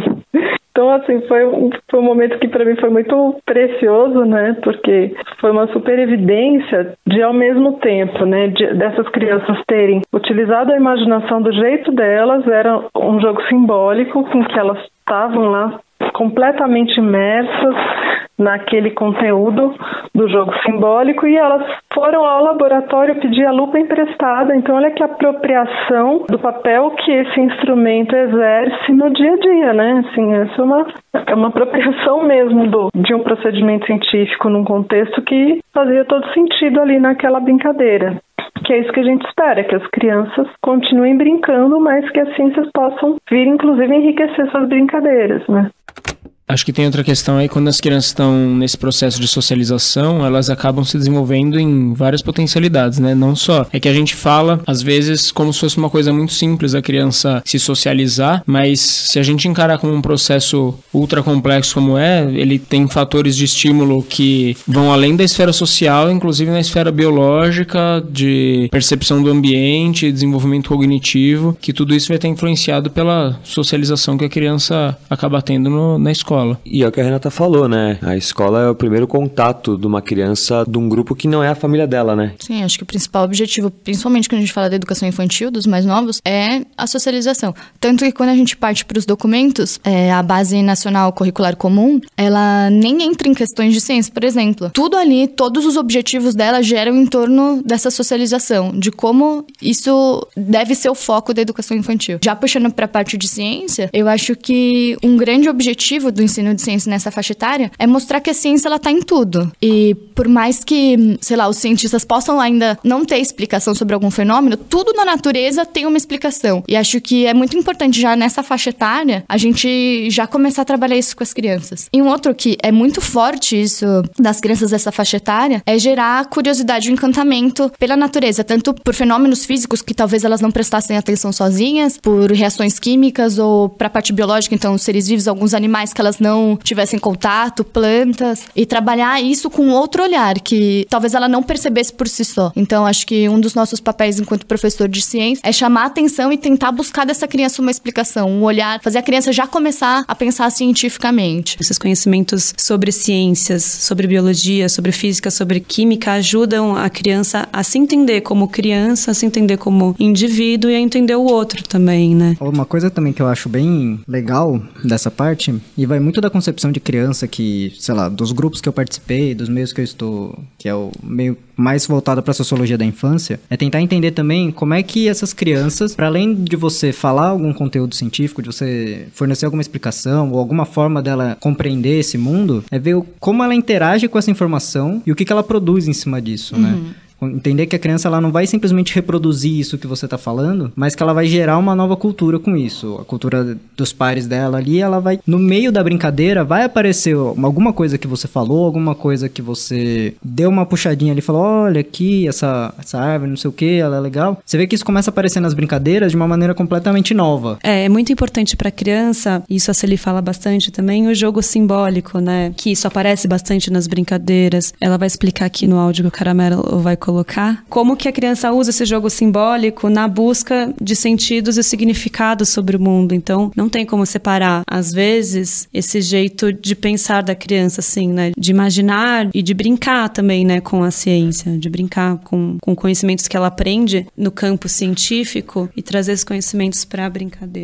Então, assim, foi um momento que para mim foi muito precioso, né? Porque foi uma super evidência de, ao mesmo tempo, né, dessas crianças terem utilizado a imaginação do jeito delas, era um jogo simbólico com que elas estavam lá completamente imersas naquele conteúdo do jogo simbólico, e elas foram ao laboratório pedir a lupa emprestada. Então, olha que apropriação do papel que esse instrumento exerce no dia a dia, né? Assim, essa é uma apropriação mesmo de um procedimento científico num contexto que fazia todo sentido ali naquela brincadeira. Que é isso que a gente espera, que as crianças continuem brincando, mas que as ciências possam vir, inclusive, enriquecer suas brincadeiras, né? Acho que tem outra questão aí, quando as crianças estão nesse processo de socialização, elas acabam se desenvolvendo em várias potencialidades, né? Não só. É que a gente fala, às vezes, como se fosse uma coisa muito simples a criança se socializar, mas se a gente encarar como um processo ultra complexo como ele tem fatores de estímulo que vão além da esfera social, inclusive na esfera biológica, de percepção do ambiente, desenvolvimento cognitivo, que tudo isso vai estar influenciado pela socialização que a criança acaba tendo na escola. E é o que a Renata falou, né? A escola é o primeiro contato de uma criança de um grupo que não é a família dela, né? Sim, acho que o principal objetivo, principalmente quando a gente fala da educação infantil, dos mais novos, é a socialização. Tanto que quando a gente parte para os documentos, a Base Nacional Curricular Comum, ela nem entra em questões de ciência, por exemplo. Tudo ali, todos os objetivos dela geram em torno dessa socialização, de como isso deve ser o foco da educação infantil. Já puxando para a parte de ciência, eu acho que um grande objetivo do ensino de ciência nessa faixa etária é mostrar que a ciência, ela tá em tudo. E por mais que, sei lá, os cientistas possam ainda não ter explicação sobre algum fenômeno, tudo na natureza tem uma explicação. E acho que é muito importante já nessa faixa etária a gente já começar a trabalhar isso com as crianças. E um outro que é muito forte isso das crianças dessa faixa etária é gerar curiosidade e encantamento pela natureza, tanto por fenômenos físicos que talvez elas não prestassem atenção sozinhas, por reações químicas ou pra parte biológica, então seres vivos, alguns animais que elas não tivessem contato, plantas, e trabalhar isso com outro olhar, que talvez ela não percebesse por si só. Então, acho que um dos nossos papéis enquanto professor de ciência é chamar a atenção e tentar buscar dessa criança uma explicação, um olhar, fazer a criança já começar a pensar cientificamente. Esses conhecimentos sobre ciências, sobre biologia, sobre física, sobre química, ajudam a criança a se entender como criança, a se entender como indivíduo e a entender o outro também, né? Uma coisa também que eu acho bem legal dessa parte, e vai muito da concepção de criança que, sei lá, dos grupos que eu participei, dos meios que eu estou, que é o meio mais voltado para a sociologia da infância, é tentar entender também como é que essas crianças, para além de você falar algum conteúdo científico, de você fornecer alguma explicação ou alguma forma dela compreender esse mundo, é ver como ela interage com essa informação e o que ela produz em cima disso, né? Entender que a criança ela não vai simplesmente reproduzir isso que você está falando, mas que ela vai gerar uma nova cultura com isso. A cultura dos pares dela ali, ela vai... No meio da brincadeira, vai aparecer alguma coisa que você falou, alguma coisa que você deu uma puxadinha ali e falou, olha aqui, essa árvore, não sei o que, ela é legal. Você vê que isso começa a aparecer nas brincadeiras de uma maneira completamente nova. É muito importante para a criança, isso a Celi fala bastante também, o jogo simbólico, né? Que isso aparece bastante nas brincadeiras. Ela vai explicar aqui no áudio que o Caramelo vai colocar, como que a criança usa esse jogo simbólico na busca de sentidos e significados sobre o mundo. Então, não tem como separar, às vezes, esse jeito de pensar da criança, assim, né? De imaginar e de brincar também, né? Com a ciência, de brincar com conhecimentos que ela aprende no campo científico e trazer esses conhecimentos para a brincadeira.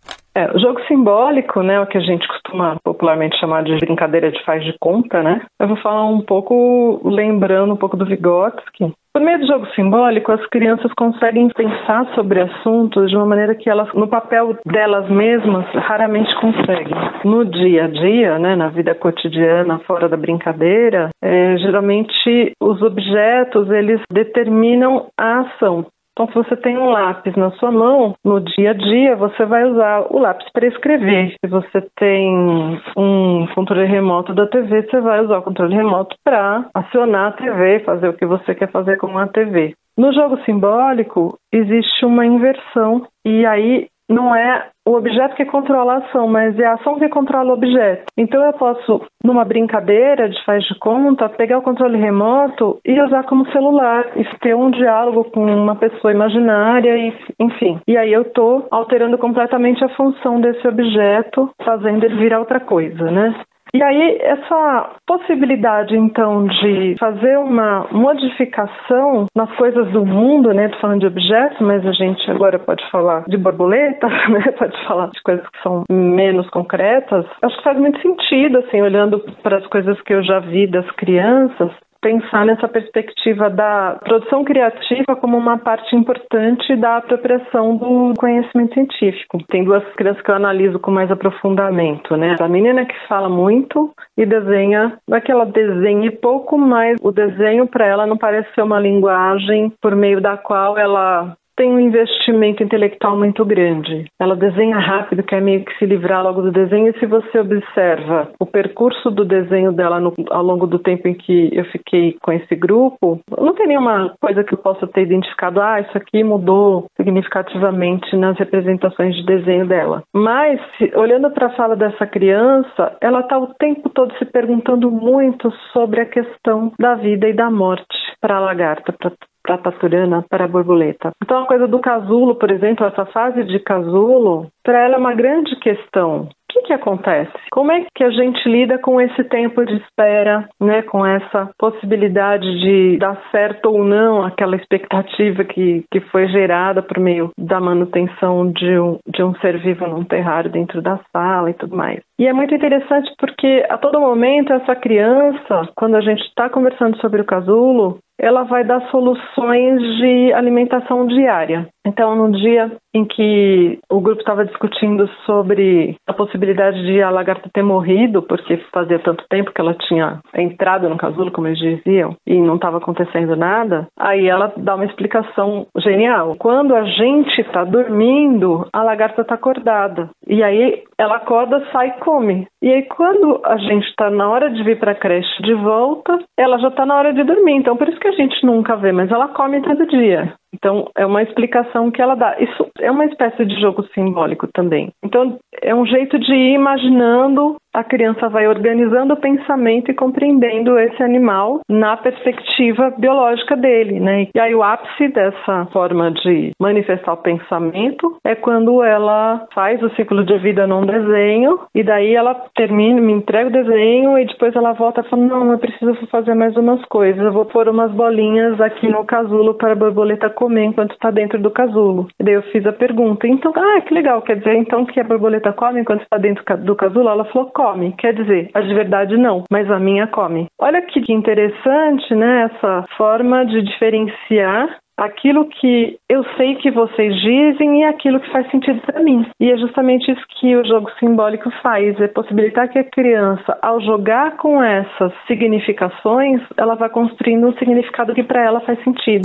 O jogo simbólico, né, o que a gente costuma popularmente chamar de brincadeira de faz de conta, né? Eu vou falar um pouco, lembrando um pouco do Vygotsky. Por meio do jogo simbólico, as crianças conseguem pensar sobre assuntos de uma maneira que elas, no papel delas mesmas, raramente conseguem. No dia a dia, né, na vida cotidiana, fora da brincadeira, geralmente os objetos, eles determinam a ação. Então, se você tem um lápis na sua mão, no dia a dia você vai usar o lápis para escrever. Se você tem um controle remoto da TV, você vai usar o controle remoto para acionar a TV, fazer o que você quer fazer com a TV. No jogo simbólico, existe uma inversão, e aí não é o objeto que controla a ação, mas é a ação que controla o objeto. Então eu posso, numa brincadeira de faz de conta, pegar o controle remoto e usar como celular, e ter um diálogo com uma pessoa imaginária, e, enfim. E aí eu estou alterando completamente a função desse objeto, fazendo ele virar outra coisa, né? E aí, essa possibilidade, então, de fazer uma modificação nas coisas do mundo, né? Tô falando de objetos, mas a gente agora pode falar de borboletas, né? Pode falar de coisas que são menos concretas. Acho que faz muito sentido, assim, olhando para as coisas que eu já vi das crianças, pensar nessa perspectiva da produção criativa como uma parte importante da apropriação do conhecimento científico. Tem duas crianças que eu analiso com mais aprofundamento, né? A menina que fala muito e desenha, não é que ela desenhe pouco, mas o desenho para ela não parece ser uma linguagem por meio da qual ela tem um investimento intelectual muito grande. Ela desenha rápido, quer meio que se livrar logo do desenho, e se você observa o percurso do desenho dela ao longo do tempo em que eu fiquei com esse grupo, não tem nenhuma coisa que eu possa ter identificado, isso aqui mudou significativamente nas representações de desenho dela. Mas, olhando para a fala dessa criança, ela está o tempo todo se perguntando muito sobre a questão da vida e da morte para a lagarta, para a taturana, para a borboleta. Então a coisa do casulo, por exemplo, essa fase de casulo, para ela é uma grande questão. O que acontece? Como é que a gente lida com esse tempo de espera, né? Com essa possibilidade de dar certo ou não aquela expectativa que foi gerada por meio da manutenção de um ser vivo num terrário dentro da sala e tudo mais. E é muito interessante porque a todo momento essa criança, quando a gente está conversando sobre o casulo, ela vai dar soluções de alimentação diária. Então, no dia em que o grupo estava discutindo sobre a possibilidade de a lagarta ter morrido, porque fazia tanto tempo que ela tinha entrado no casulo, como eles diziam, e não estava acontecendo nada, aí ela dá uma explicação genial. Quando a gente está dormindo, a lagarta está acordada. E aí ela acorda, sai e come. E aí quando a gente está na hora de vir para a creche de volta, ela já está na hora de dormir. Então, por isso que a gente nunca vê, mas ela come todo dia. Então, é uma explicação que ela dá. Isso é uma espécie de jogo simbólico também. Então, é um jeito de ir imaginando, a criança vai organizando o pensamento e compreendendo esse animal na perspectiva biológica dele, né? E aí o ápice dessa forma de manifestar o pensamento é quando ela faz o ciclo de vida num desenho, e daí ela termina, me entrega o desenho, e depois ela volta e fala, não, eu preciso fazer mais umas coisas, eu vou pôr umas bolinhas aqui no casulo para a borboleta comer enquanto está dentro do casulo. E daí eu fiz a pergunta, então, que legal, quer dizer então que a borboleta come enquanto está dentro do casulo? Ela falou, come, quer dizer, a de verdade não, mas a minha come. Olha que interessante, né, essa forma de diferenciar aquilo que eu sei que vocês dizem e aquilo que faz sentido para mim. E é justamente isso que o jogo simbólico faz, é possibilitar que a criança, ao jogar com essas significações, ela vá construindo um significado que para ela faz sentido.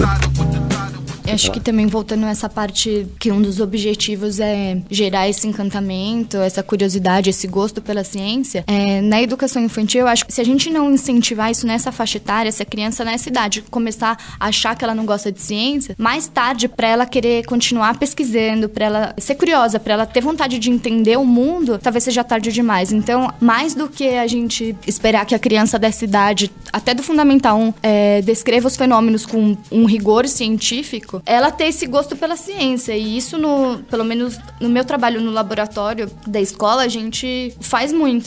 Acho que também voltando a essa parte que um dos objetivos é gerar esse encantamento, essa curiosidade, esse gosto pela ciência, na educação infantil, eu acho que se a gente não incentivar isso nessa faixa etária, se a criança nessa idade começar a achar que ela não gosta de ciência, mais tarde, para ela querer continuar pesquisando, para ela ser curiosa, para ela ter vontade de entender o mundo, talvez seja tarde demais. Então, mais do que a gente esperar que a criança dessa idade, até do Fundamental 1, descreva os fenômenos com um rigor científico, ela ter esse gosto pela ciência. E isso, pelo menos no meu trabalho no laboratório da escola, a gente faz muito.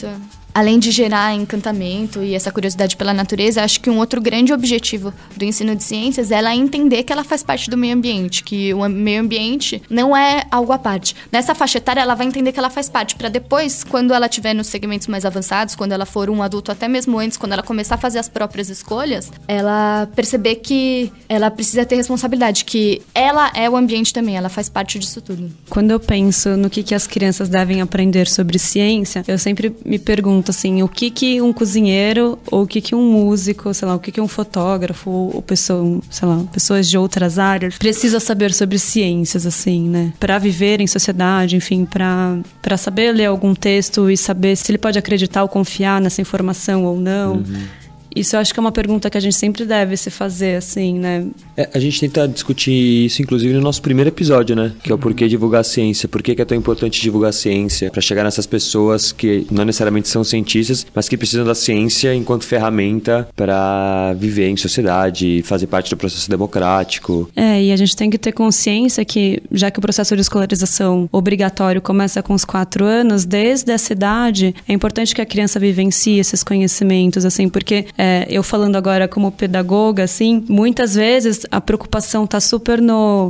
além de gerar encantamento e essa curiosidade pela natureza, acho que um outro grande objetivo do ensino de ciências é ela entender que ela faz parte do meio ambiente, que o meio ambiente não é algo à parte. Nessa faixa etária, ela vai entender que ela faz parte, para depois, quando ela estiver nos segmentos mais avançados, quando ela for um adulto, até mesmo antes, quando ela começar a fazer as próprias escolhas, ela perceber que ela precisa ter responsabilidade, que ela é o ambiente também, ela faz parte disso tudo. Quando eu penso no que as crianças devem aprender sobre ciência, eu sempre me pergunto, assim, o que um cozinheiro, ou o que um músico, sei lá, o que um fotógrafo, ou pessoa, sei lá, pessoas de outras áreas precisa saber sobre ciências, assim, né? Para viver em sociedade, enfim, para saber ler algum texto e saber se ele pode acreditar ou confiar nessa informação ou não. Isso eu acho que é uma pergunta que a gente sempre deve se fazer, assim, né? A gente tenta discutir isso, inclusive, no nosso primeiro episódio, né? Que é o porquê divulgar a ciência. Por que é tão importante divulgar a ciência? Para chegar nessas pessoas que não necessariamente são cientistas, mas que precisam da ciência enquanto ferramenta para viver em sociedade e fazer parte do processo democrático. E a gente tem que ter consciência que, já que o processo de escolarização obrigatório começa com os 4 anos, desde essa idade, é importante que a criança vivencie esses conhecimentos, assim, porque... eu falando agora como pedagoga, assim, muitas vezes a preocupação tá super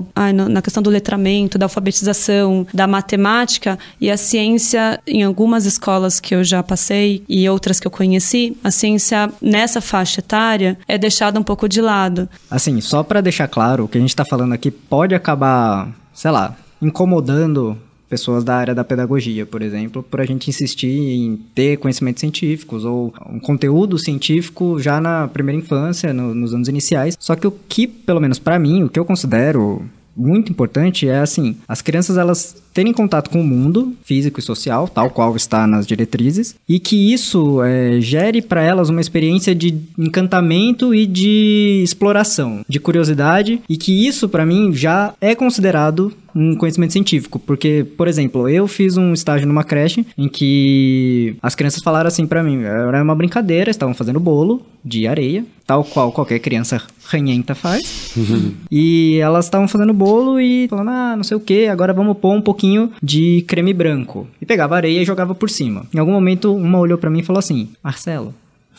na questão do letramento, da alfabetização, da matemática, e a ciência, em algumas escolas que eu já passei e outras que eu conheci, a ciência nessa faixa etária é deixada um pouco de lado. Assim, só para deixar claro, o que a gente tá falando aqui pode acabar, sei lá, incomodando pessoas da área da pedagogia, por exemplo, por a gente insistir em ter conhecimentos científicos ou um conteúdo científico já na primeira infância, nos anos iniciais. Só que o que, pelo menos para mim, o que eu considero muito importante é, assim, as crianças, elas terem contato com o mundo físico e social, tal qual está nas diretrizes, e que isso gere para elas uma experiência de encantamento e de exploração, de curiosidade, e que isso, para mim, já é considerado um conhecimento científico, porque, por exemplo, eu fiz um estágio numa creche em que as crianças falaram assim pra mim, era uma brincadeira, estavam fazendo bolo de areia, tal qual qualquer criança ranhenta faz, e elas estavam fazendo bolo e falando, não sei o que, agora vamos pôr um pouquinho de creme branco, e pegava areia e jogava por cima. Em algum momento, uma olhou pra mim e falou assim, Marcelo,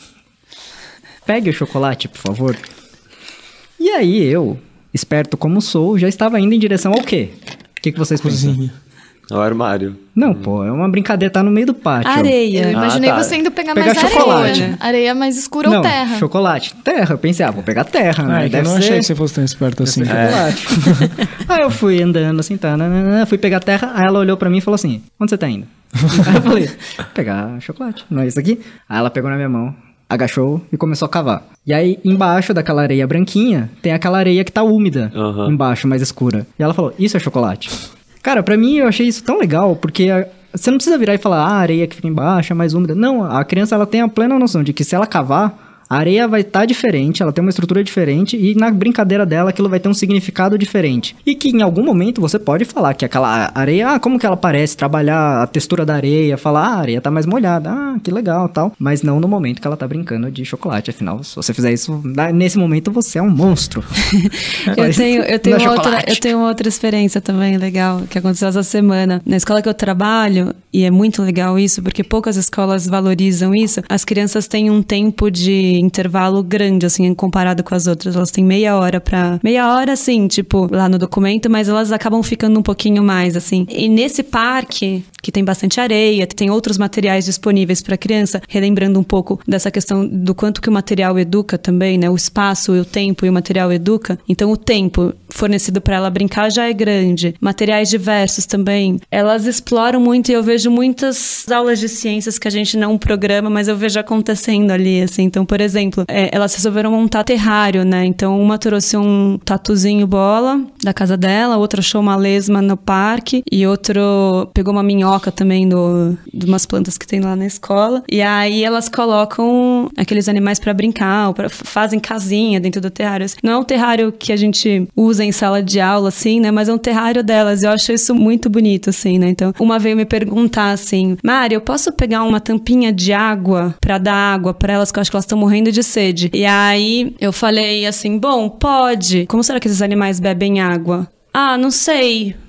pegue o chocolate, por favor. E aí eu, esperto como sou, já estava indo em direção ao quê? O que vocês pensam? Ao armário. Não, pô, é uma brincadeira, tá no meio do pátio. Areia. Eu imaginei você indo pegar mais chocolate. areia. Areia mais escura ou terra? Chocolate. Terra. Eu pensei, vou pegar terra, né? Eu não achei que você fosse tão esperto assim. Chocolate. Aí eu fui andando assim, fui pegar terra, aí ela olhou pra mim e falou assim, onde você tá indo? Aí eu falei, pegar chocolate, não é isso aqui? Aí ela pegou na minha mão, agachou e começou a cavar. E aí, embaixo daquela areia branquinha, tem aquela areia que tá úmida, embaixo, mais escura. E ela falou, isso é chocolate. Cara, pra mim, eu achei isso tão legal, porque você não precisa virar e falar, a areia que fica embaixo é mais úmida. Não, a criança, ela tem a plena noção de que se ela cavar, a areia vai estar diferente, ela tem uma estrutura diferente e na brincadeira dela aquilo vai ter um significado diferente. E que em algum momento você pode falar que aquela areia, como que ela parece, trabalhar a textura da areia, falar, a areia tá mais molhada, que legal, tal. Mas não no momento que ela tá brincando de chocolate, afinal, se você fizer isso, nesse momento você é um monstro. eu tenho uma outra experiência também legal, que aconteceu essa semana. Na escola que eu trabalho, e é muito legal isso, porque poucas escolas valorizam isso, as crianças têm um tempo de intervalo grande, assim, comparado com as outras. Elas têm meia hora, assim, tipo, lá no documento, mas elas acabam ficando um pouquinho mais, assim. E nesse parque, que tem bastante areia, tem outros materiais disponíveis para a criança, relembrando um pouco dessa questão do quanto que o material educa também, né? O espaço, o tempo e o material educa. Então, o tempo fornecido para ela brincar já é grande. Materiais diversos também. Elas exploram muito e eu vejo muitas aulas de ciências que a gente não programa, mas eu vejo acontecendo ali, assim. Então, por exemplo, elas resolveram montar terrário, né? Então, uma trouxe um tatuzinho bola da casa dela, outra achou uma lesma no parque e outro pegou uma minhoca também de umas plantas que tem lá na escola. E aí elas colocam aqueles animais pra brincar, ou fazem casinha dentro do terrário. Não é um terrário que a gente usa em sala de aula, assim, né? Mas é um terrário delas. Eu acho isso muito bonito, assim, né? Então, uma veio me perguntar assim, Mari, eu posso pegar uma tampinha de água pra dar água pra elas, que eu acho que elas estão morrendo de sede. E aí eu falei assim, bom, pode. Como será que esses animais bebem água? Não sei.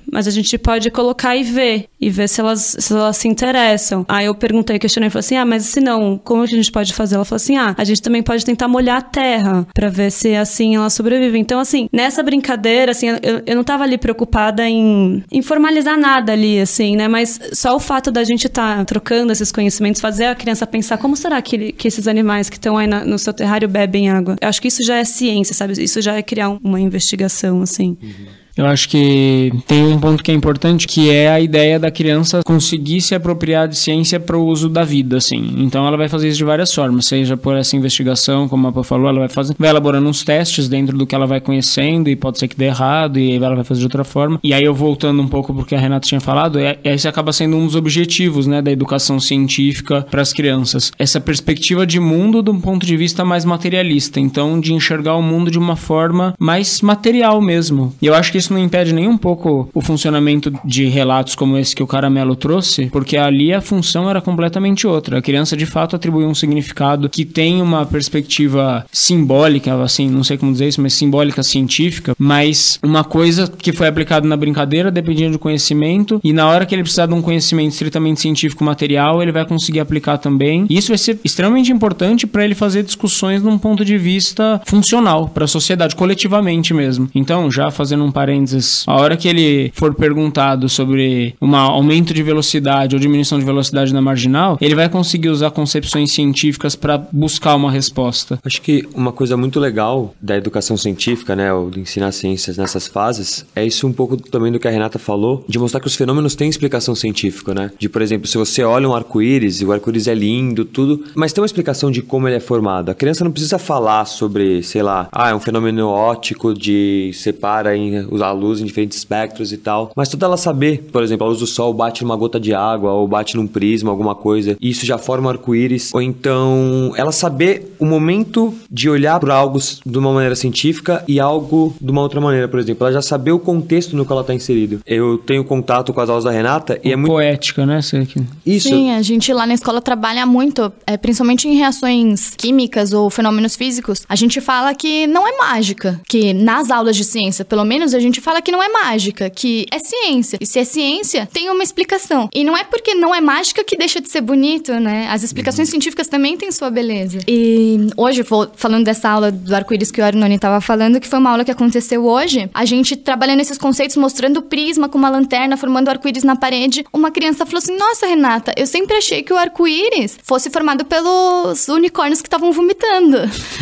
mas a gente pode colocar e ver se elas se interessam. Aí eu questionei, falei assim, mas se não, como que a gente pode fazer? Ela falou assim, a gente também pode tentar molhar a terra pra ver se assim elas sobrevivem. Então, assim, nessa brincadeira, assim, eu não tava ali preocupada em formalizar nada ali, assim, né, mas só o fato da gente estar trocando esses conhecimentos, fazer a criança pensar como será que esses animais que estão aí no seu terrário bebem água. Eu acho que isso já é ciência, sabe? Isso já é criar uma investigação, assim. Eu acho que tem um ponto que é importante, que é a ideia da criança conseguir se apropriar de ciência para o uso da vida, assim. Então ela vai fazer isso de várias formas, seja por essa investigação, como a Pô falou, ela vai elaborando uns testes dentro do que ela vai conhecendo e pode ser que dê errado e aí ela vai fazer de outra forma. E aí eu voltando um pouco porque a Renata tinha falado, esse acaba sendo um dos objetivos, né, da educação científica para as crianças. Essa perspectiva de mundo de um ponto de vista mais materialista, então de enxergar o mundo de uma forma mais material mesmo. E eu acho que isso não impede nem um pouco o funcionamento de relatos como esse que o Caramelo trouxe, porque ali a função era completamente outra. A criança, de fato, atribuiu um significado que tem uma perspectiva simbólica, assim, não sei como dizer isso, mas simbólica científica, mas uma coisa que foi aplicada na brincadeira dependia do conhecimento, e na hora que ele precisar de um conhecimento estritamente científico material, ele vai conseguir aplicar também. E isso vai ser extremamente importante para ele fazer discussões num ponto de vista funcional para a sociedade, coletivamente mesmo. Então, já fazendo um parênteses, a hora que ele for perguntado sobre um aumento de velocidade ou diminuição de velocidade na marginal, ele vai conseguir usar concepções científicas para buscar uma resposta. Acho que uma coisa muito legal da educação científica, né, ou de ensinar ciências nessas fases, é isso um pouco também do que a Renata falou, de mostrar que os fenômenos têm explicação científica, né? De, por exemplo, se você olha um arco-íris, e o arco-íris é lindo, tudo, mas tem uma explicação de como ele é formado. A criança não precisa falar sobre, sei lá, é um fenômeno óptico de separa a luz em diferentes espectros e tal, mas toda ela saber, por exemplo, a luz do sol bate numa gota de água ou bate num prisma, alguma coisa, e isso já forma um arco-íris, ou então ela saber o momento de olhar para algo de uma maneira científica e algo de uma outra maneira, por exemplo, ela já saber o contexto no qual ela está inserido. Eu tenho contato com as aulas da Renata e é muito... Poética, né? Isso. Sim, a gente lá na escola trabalha muito, principalmente em reações químicas ou fenômenos físicos, a gente fala que não é mágica, que nas aulas de ciência, pelo menos a gente fala que não é mágica, que é ciência. E se é ciência, tem uma explicação. E não é porque não é mágica que deixa de ser bonito, né? As explicações científicas também têm sua beleza. E hoje, falando dessa aula do arco-íris que o Arnone estava falando, que foi uma aula que aconteceu hoje, a gente trabalhando esses conceitos, mostrando o prisma com uma lanterna, formando o arco-íris na parede, uma criança falou assim, nossa, Renata, eu sempre achei que o arco-íris fosse formado pelos unicórnios que estavam vomitando.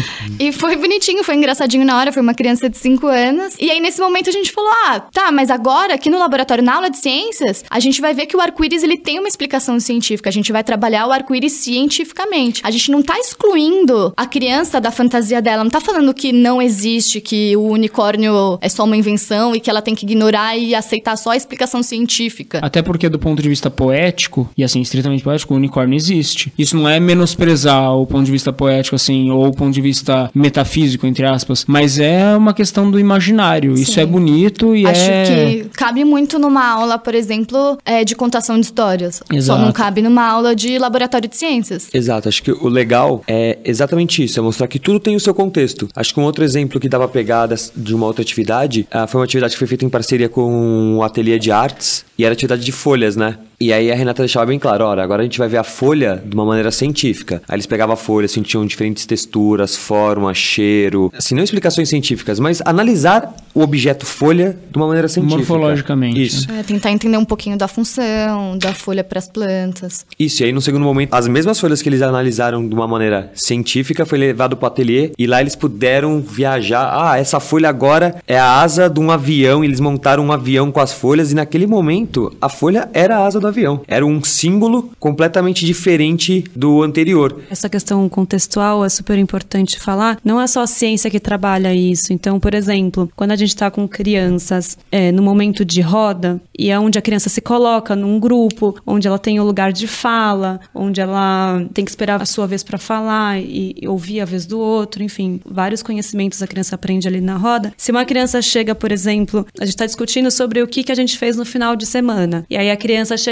E foi bonitinho, foi engraçadinho na hora, foi uma criança de 5 anos. E aí, nesse momento, a gente falou, tá, mas agora, aqui no laboratório, na aula de ciências, a gente vai ver que o arco-íris, ele tem uma explicação científica. A gente vai trabalhar o arco-íris cientificamente. A gente não tá excluindo a criança da fantasia dela, não tá falando que não existe, que o unicórnio é só uma invenção e que ela tem que ignorar e aceitar só a explicação científica. Até porque, do ponto de vista poético, e assim, estritamente poético, o unicórnio existe. Isso não é menosprezar o ponto de vista poético, assim, ou o ponto de vista metafísico, entre aspas, mas é uma questão do imaginário. Sim. Isso é bonito e acho que cabe muito numa aula, por exemplo, de contação de histórias. Exato. Só não cabe numa aula de laboratório de ciências. Exato, acho que o legal é exatamente isso, é mostrar que tudo tem o seu contexto. Acho que um outro exemplo que dava pegada de uma outra atividade foi uma atividade que foi feita em parceria com o Ateliê de Artes, e era atividade de folhas, né? E aí a Renata deixava bem claro, olha, agora a gente vai ver a folha de uma maneira científica. Aí eles pegavam a folha, sentiam diferentes texturas, forma, cheiro, assim, não explicações científicas, mas analisar o objeto folha de uma maneira científica. Morfologicamente. Isso. Tentar entender um pouquinho da função, da folha para as plantas. Isso, e aí no segundo momento, as mesmas folhas que eles analisaram de uma maneira científica foi levado para o ateliê e lá eles puderam viajar. Essa folha agora é a asa de um avião, e eles montaram um avião com as folhas e naquele momento a folha era a asa do avião. Era um símbolo completamente diferente do anterior. Essa questão contextual é super importante falar. Não é só a ciência que trabalha isso. Então, por exemplo, quando a gente está com crianças no momento de roda, e é onde a criança se coloca num grupo, onde ela tem o lugar de fala, onde ela tem que esperar a sua vez para falar e ouvir a vez do outro, enfim, vários conhecimentos a criança aprende ali na roda. Se uma criança chega, por exemplo, a gente está discutindo sobre o que a gente fez no final de semana, e aí a criança chega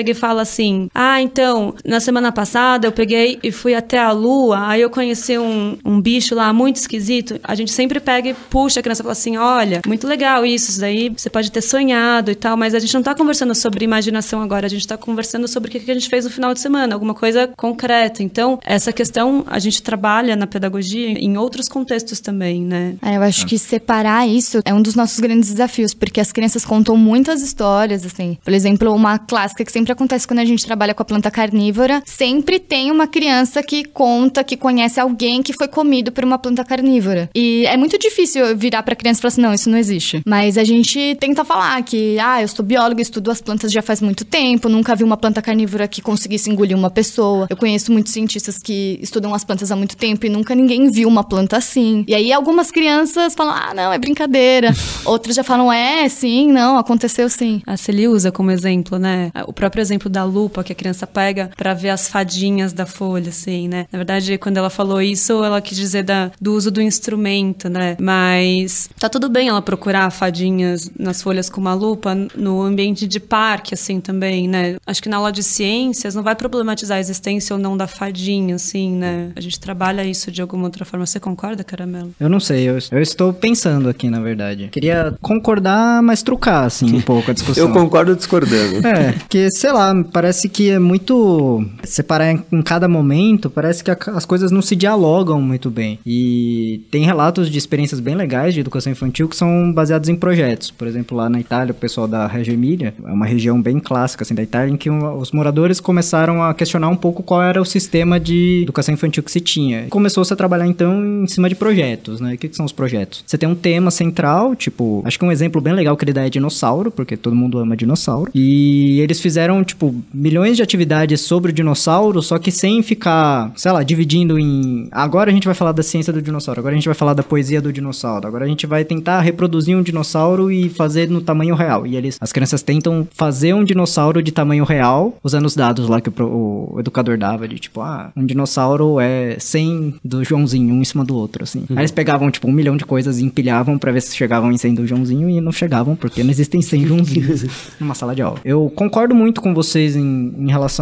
chega e fala assim, então, na semana passada eu peguei e fui até a lua, aí eu conheci um bicho lá muito esquisito, a gente sempre pega e puxa a criança e fala assim, olha, muito legal isso daí você pode ter sonhado e tal, mas a gente não tá conversando sobre imaginação agora, a gente tá conversando sobre o que a gente fez no final de semana, alguma coisa concreta. Então, essa questão a gente trabalha na pedagogia em outros contextos também, né? Eu acho que separar isso é um dos nossos grandes desafios, porque as crianças contam muitas histórias, assim. Por exemplo, uma clássica que sempre acontece quando a gente trabalha com a planta carnívora, sempre tem uma criança que conta, que conhece alguém que foi comido por uma planta carnívora. E é muito difícil virar pra criança e falar assim, não, isso não existe. Mas a gente tenta falar que, eu sou bióloga, estudo as plantas já faz muito tempo, nunca vi uma planta carnívora que conseguisse engolir uma pessoa. Eu conheço muitos cientistas que estudam as plantas há muito tempo e nunca ninguém viu uma planta assim. E aí algumas crianças falam, não, é brincadeira. Outras já falam, sim, não, aconteceu sim. A Celi usa como exemplo, né? O próprio exemplo da lupa que a criança pega pra ver as fadinhas da folha, assim, né? Na verdade, quando ela falou isso, ela quis dizer do uso do instrumento, né? Mas tá tudo bem ela procurar fadinhas nas folhas com uma lupa no ambiente de parque, assim, também, né? Acho que na aula de ciências não vai problematizar a existência ou não da fadinha, assim, né? A gente trabalha isso de alguma outra forma. Você concorda, Caramelo? Eu não sei, eu estou pensando aqui, na verdade. Queria concordar, mas trucar, assim, um pouco a discussão. Eu concordo discordando. Porque, sei lá, parece que é muito... Separar em cada momento, parece que as coisas não se dialogam muito bem. E tem relatos de experiências bem legais de educação infantil que são baseados em projetos. Por exemplo, lá na Itália, o pessoal da Reggio Emília, é uma região bem clássica, assim, da Itália, em que os moradores começaram a questionar um pouco qual era o sistema de educação infantil que se tinha. Começou-se a trabalhar, então, em cima de projetos, né? O que são os projetos? Você tem um tema central, tipo... Acho que um exemplo bem legal que ele dá é dinossauro, porque todo mundo ama dinossauro. E eles fizeram, tipo, milhões de atividades sobre o dinossauro, só que sem ficar, sei lá, dividindo em... Agora a gente vai falar da ciência do dinossauro, agora a gente vai falar da poesia do dinossauro, agora a gente vai tentar reproduzir um dinossauro e fazer no tamanho real. E as crianças tentam fazer um dinossauro de tamanho real, usando os dados lá que o educador dava, de tipo, um dinossauro é 100 do Joãozinho, um em cima do outro, assim. Aí eles pegavam, tipo, 1 milhão de coisas e empilhavam pra ver se chegavam em 100 do Joãozinho e não chegavam, porque não existem 100 Joãozinhos numa sala de aula. Eu concordo muito com vocês em relação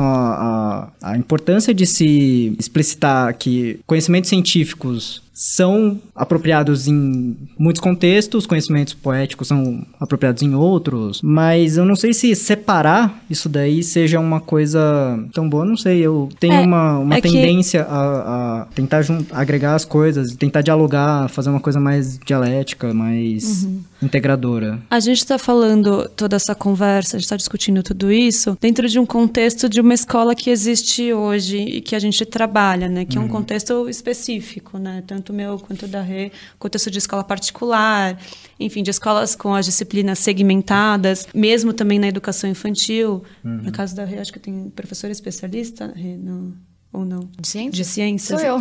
à importância de se explicitar que conhecimentos científicos são apropriados em muitos contextos, conhecimentos poéticos são apropriados em outros, mas eu não sei se separar isso daí seja uma coisa tão boa, não sei, eu tenho uma tendência a tentar agregar as coisas, tentar dialogar, fazer uma coisa mais dialética, mais integradora. A gente está falando toda essa conversa, a gente está discutindo tudo isso dentro de um contexto de uma escola que existe hoje e que a gente trabalha, né? Que é um contexto específico, né? Tanto o meu quanto da Rê, contexto de escola particular, enfim, de escolas com as disciplinas segmentadas, mesmo também na educação infantil. No caso da Rê, acho que tem professora especialista, Rê, não... Ou não? De ciências? Sou eu.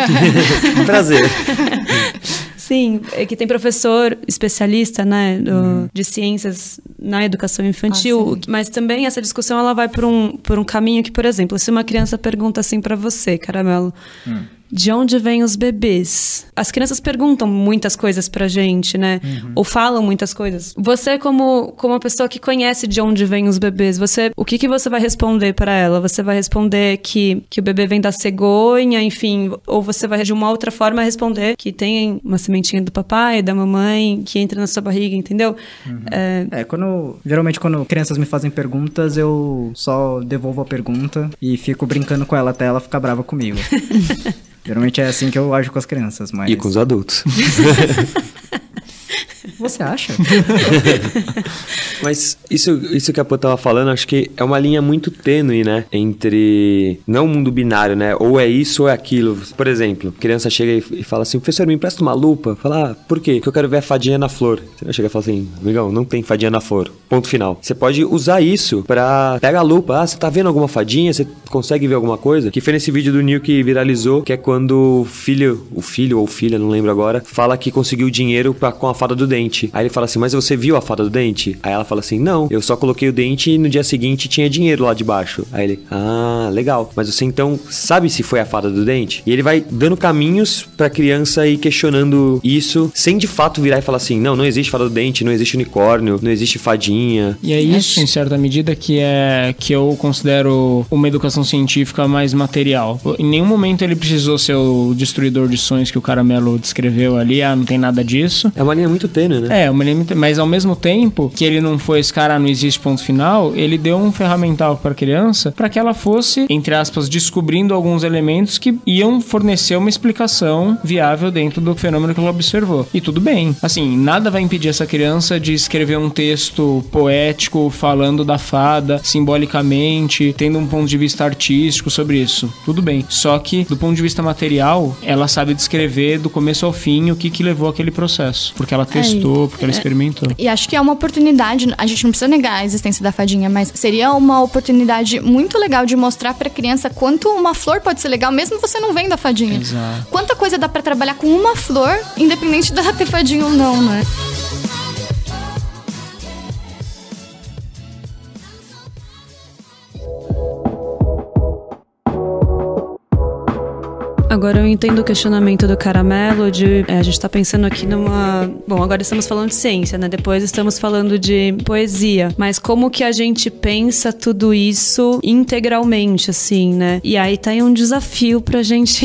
Prazer. Sim, é que tem professor especialista, né, de ciências na educação infantil, mas também essa discussão ela vai por um caminho que, por exemplo, se uma criança pergunta assim pra você, Caramelo, de onde vêm os bebês? As crianças perguntam muitas coisas pra gente, né? Ou falam muitas coisas. Você, como uma pessoa que conhece de onde vêm os bebês, o que você vai responder pra ela? Você vai responder que o bebê vem da cegonha, enfim, ou você vai de uma outra forma responder que tem uma sementinha do papai, da mamãe, que entra na sua barriga, entendeu? Geralmente quando crianças me fazem perguntas, eu só devolvo a pergunta e fico brincando com ela até ela ficar brava comigo. Geralmente é assim que eu ajo com as crianças, mas... E com os adultos. Você acha? Mas isso que a Pô tava falando, acho que é uma linha muito tênue, né? Entre... Não um mundo binário, né? Ou é isso ou é aquilo. Por exemplo, a criança chega e fala assim, professor, me empresta uma lupa. Fala, por quê? Porque eu quero ver a fadinha na flor. Você vai chegar e falar assim, amigão, não tem fadinha na flor. Ponto final. Você pode usar isso pra... Pega a lupa. Você tá vendo alguma fadinha? Você consegue ver alguma coisa? Que foi nesse vídeo do Nil que viralizou, que é quando o filho ou filha, não lembro agora, fala que conseguiu dinheiro com a fada do dente. dente. Aí ele fala assim, mas você viu a fada do dente? Aí ela fala assim, não, eu só coloquei o dente e no dia seguinte tinha dinheiro lá debaixo. Aí ele, legal. Mas você então sabe se foi a fada do dente? E ele vai dando caminhos pra criança ir questionando isso, sem de fato virar e falar assim, não existe fada do dente, não existe unicórnio, não existe fadinha. E é isso, em certa medida, que eu considero uma educação científica mais material. Em nenhum momento ele precisou ser o destruidor de sonhos que o Caramelo descreveu ali, não tem nada disso. É uma linha muito tênue, né? Uma linha muito... Mas ao mesmo tempo que ele não foi esse cara, não existe ponto final, ele deu um ferramental para a criança para que ela fosse, entre aspas, descobrindo alguns elementos que iam fornecer uma explicação viável dentro do fenômeno que ela observou. E tudo bem. Assim, nada vai impedir essa criança de escrever um texto poético falando da fada, simbolicamente, tendo um ponto de vista artístico sobre isso. Tudo bem. Só que, do ponto de vista material, ela sabe descrever do começo ao fim o que levou aquele processo. Porque ela testou, porque ela experimentou. E acho que é uma oportunidade, a gente não precisa negar a existência da fadinha, mas seria uma oportunidade muito legal de mostrar pra criança quanto uma flor pode ser legal, mesmo você não vendo a fadinha. Exato. Quanta coisa dá pra trabalhar com uma flor, independente dela ter fadinha ou não, né? Agora eu entendo o questionamento do Caramelo a gente tá pensando aqui numa... Bom, agora estamos falando de ciência, né? Depois estamos falando de poesia. Mas como que a gente pensa tudo isso integralmente, assim, né? E aí tá aí um desafio pra gente...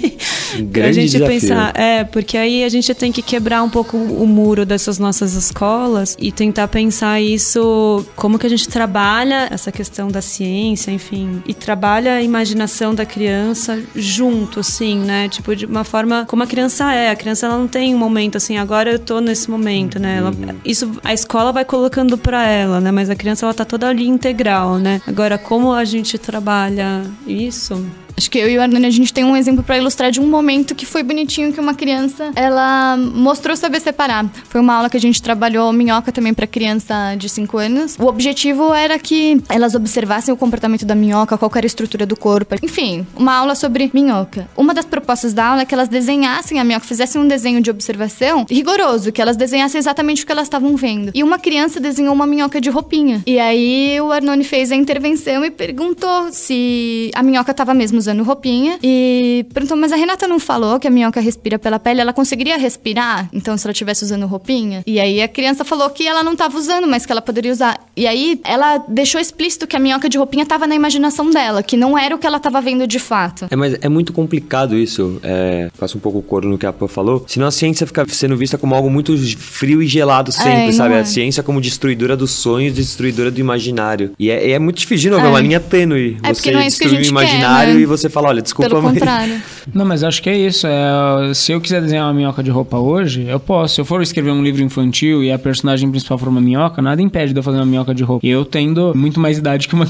Grande desafio. Pensar. Porque aí a gente tem que quebrar um pouco o muro dessas nossas escolas e tentar pensar isso, como que a gente trabalha essa questão da ciência, enfim, e trabalha a imaginação da criança junto, assim, né? Tipo, de uma forma como a criança é. A criança, ela não tem um momento assim, agora eu tô nesse momento, né? Isso a escola vai colocando pra ela, né? Mas a criança, ela tá toda ali integral, né? Agora, como a gente trabalha isso... Acho que eu e o Arnone, a gente tem um exemplo pra ilustrar de um momento que foi bonitinho, que uma criança, ela mostrou saber separar. Foi uma aula que a gente trabalhou minhoca também pra criança de 5 anos. O objetivo era que elas observassem o comportamento da minhoca, qual era a estrutura do corpo. Enfim, uma aula sobre minhoca. Uma das propostas da aula é que elas desenhassem a minhoca, fizessem um desenho de observação rigoroso, que elas desenhassem exatamente o que elas estavam vendo. E uma criança desenhou uma minhoca de roupinha. E aí o Arnone fez a intervenção e perguntou se a minhoca estava mesmo usando roupinha e perguntou, mas a Renata não falou que a minhoca respira pela pele? Ela conseguiria respirar? Então, se ela estivesse usando roupinha? E aí a criança falou que ela não estava usando, mas que ela poderia usar. E aí ela deixou explícito que a minhoca de roupinha estava na imaginação dela, que não era o que ela estava vendo de fato. Mas é muito complicado isso. Passa um pouco o coro no que a Pô falou. Senão a ciência fica sendo vista como algo muito frio e gelado sempre, sabe? A ciência como destruidora dos sonhos, destruidora do imaginário. E é muito difícil, de novo, é uma linha tênue. Você destruir o imaginário, né? E você fala, olha, desculpa, pelo contrário. Não, mas acho que é isso. Se eu quiser desenhar uma minhoca de roupa hoje, eu posso. Se eu for escrever um livro infantil e a personagem principal for uma minhoca, nada impede de eu fazer uma minhoca de roupa. E eu tendo muito mais idade que uma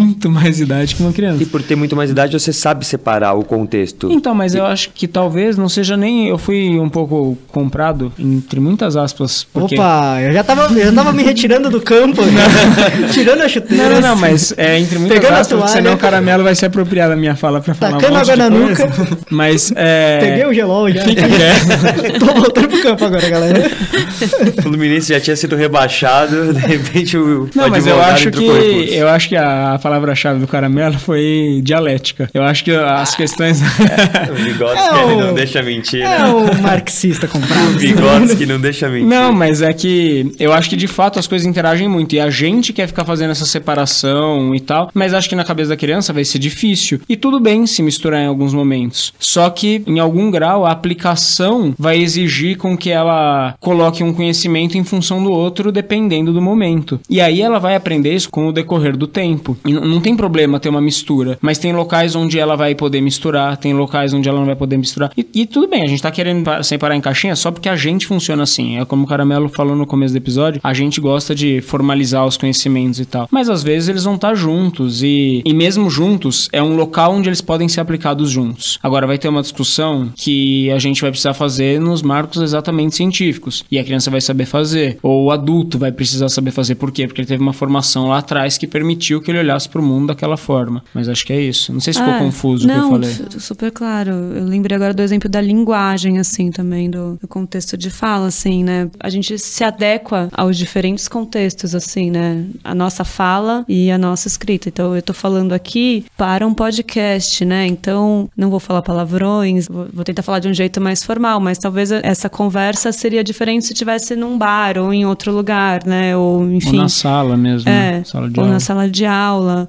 criança. E por ter muito mais idade, você sabe separar o contexto. Então, mas eu acho que talvez não seja nem... Eu fui um pouco comprado, entre muitas aspas, porque... Opa, eu já tava me retirando do campo, tirando a chuteira. Não, mas entre muitas pegando aspas, porque senão o Caramelo vai se apropriar da minha fala pra falar tacando água na nuca. Mas peguei o gelol já. Fica quieto. Tô voltando pro campo agora, galera. O Fluminense já tinha sido rebaixado, de repente o... Não, mas eu acho que a palavra-chave do Caramelo foi dialética. Eu acho que as questões... O Vygotsky não deixa mentir, né? É o marxista comprado. O Vygotsky não deixa mentir. Não, mas é que eu acho que de fato as coisas interagem muito. E a gente quer ficar fazendo essa separação e tal, mas acho que na cabeça da criança vai ser difícil. E tudo bem se misturar em alguns momentos. Só que, em algum grau, a aplicação vai exigir com que ela coloque um conhecimento em função do outro, dependendo do momento. E aí ela vai aprender isso com o decorrer do tempo. E não tem problema ter uma mistura, mas tem locais onde ela vai poder misturar, tem locais onde ela não vai poder misturar. E tudo bem, a gente tá querendo separar em caixinha só porque a gente funciona assim. É como o Caramelo falou no começo do episódio, a gente gosta de formalizar os conhecimentos e tal. Mas às vezes eles vão estar juntos e mesmo juntos, é um local onde eles podem ser aplicados juntos. Agora vai ter uma discussão que a gente vai precisar fazer nos marcos exatamente científicos. E a criança vai saber fazer. Ou o adulto vai precisar saber fazer. Por quê? Porque ele teve uma formação lá atrás que permitiu que ele olhasse pro mundo daquela forma. Mas acho que é isso. Não sei se ficou confuso o que eu falei. Não, super claro. Eu lembrei agora do exemplo da linguagem, assim, também, do contexto de fala, assim, né? A gente se adequa aos diferentes contextos, assim, né? A nossa fala e a nossa escrita. Então, eu tô falando aqui para um podcast, né? Então, não vou falar palavrões, vou tentar falar de um jeito mais formal, mas talvez essa conversa seria diferente se estivesse num bar ou em outro lugar, né? Ou, enfim... Ou na sala mesmo, sala de ou aula. na sala de aula.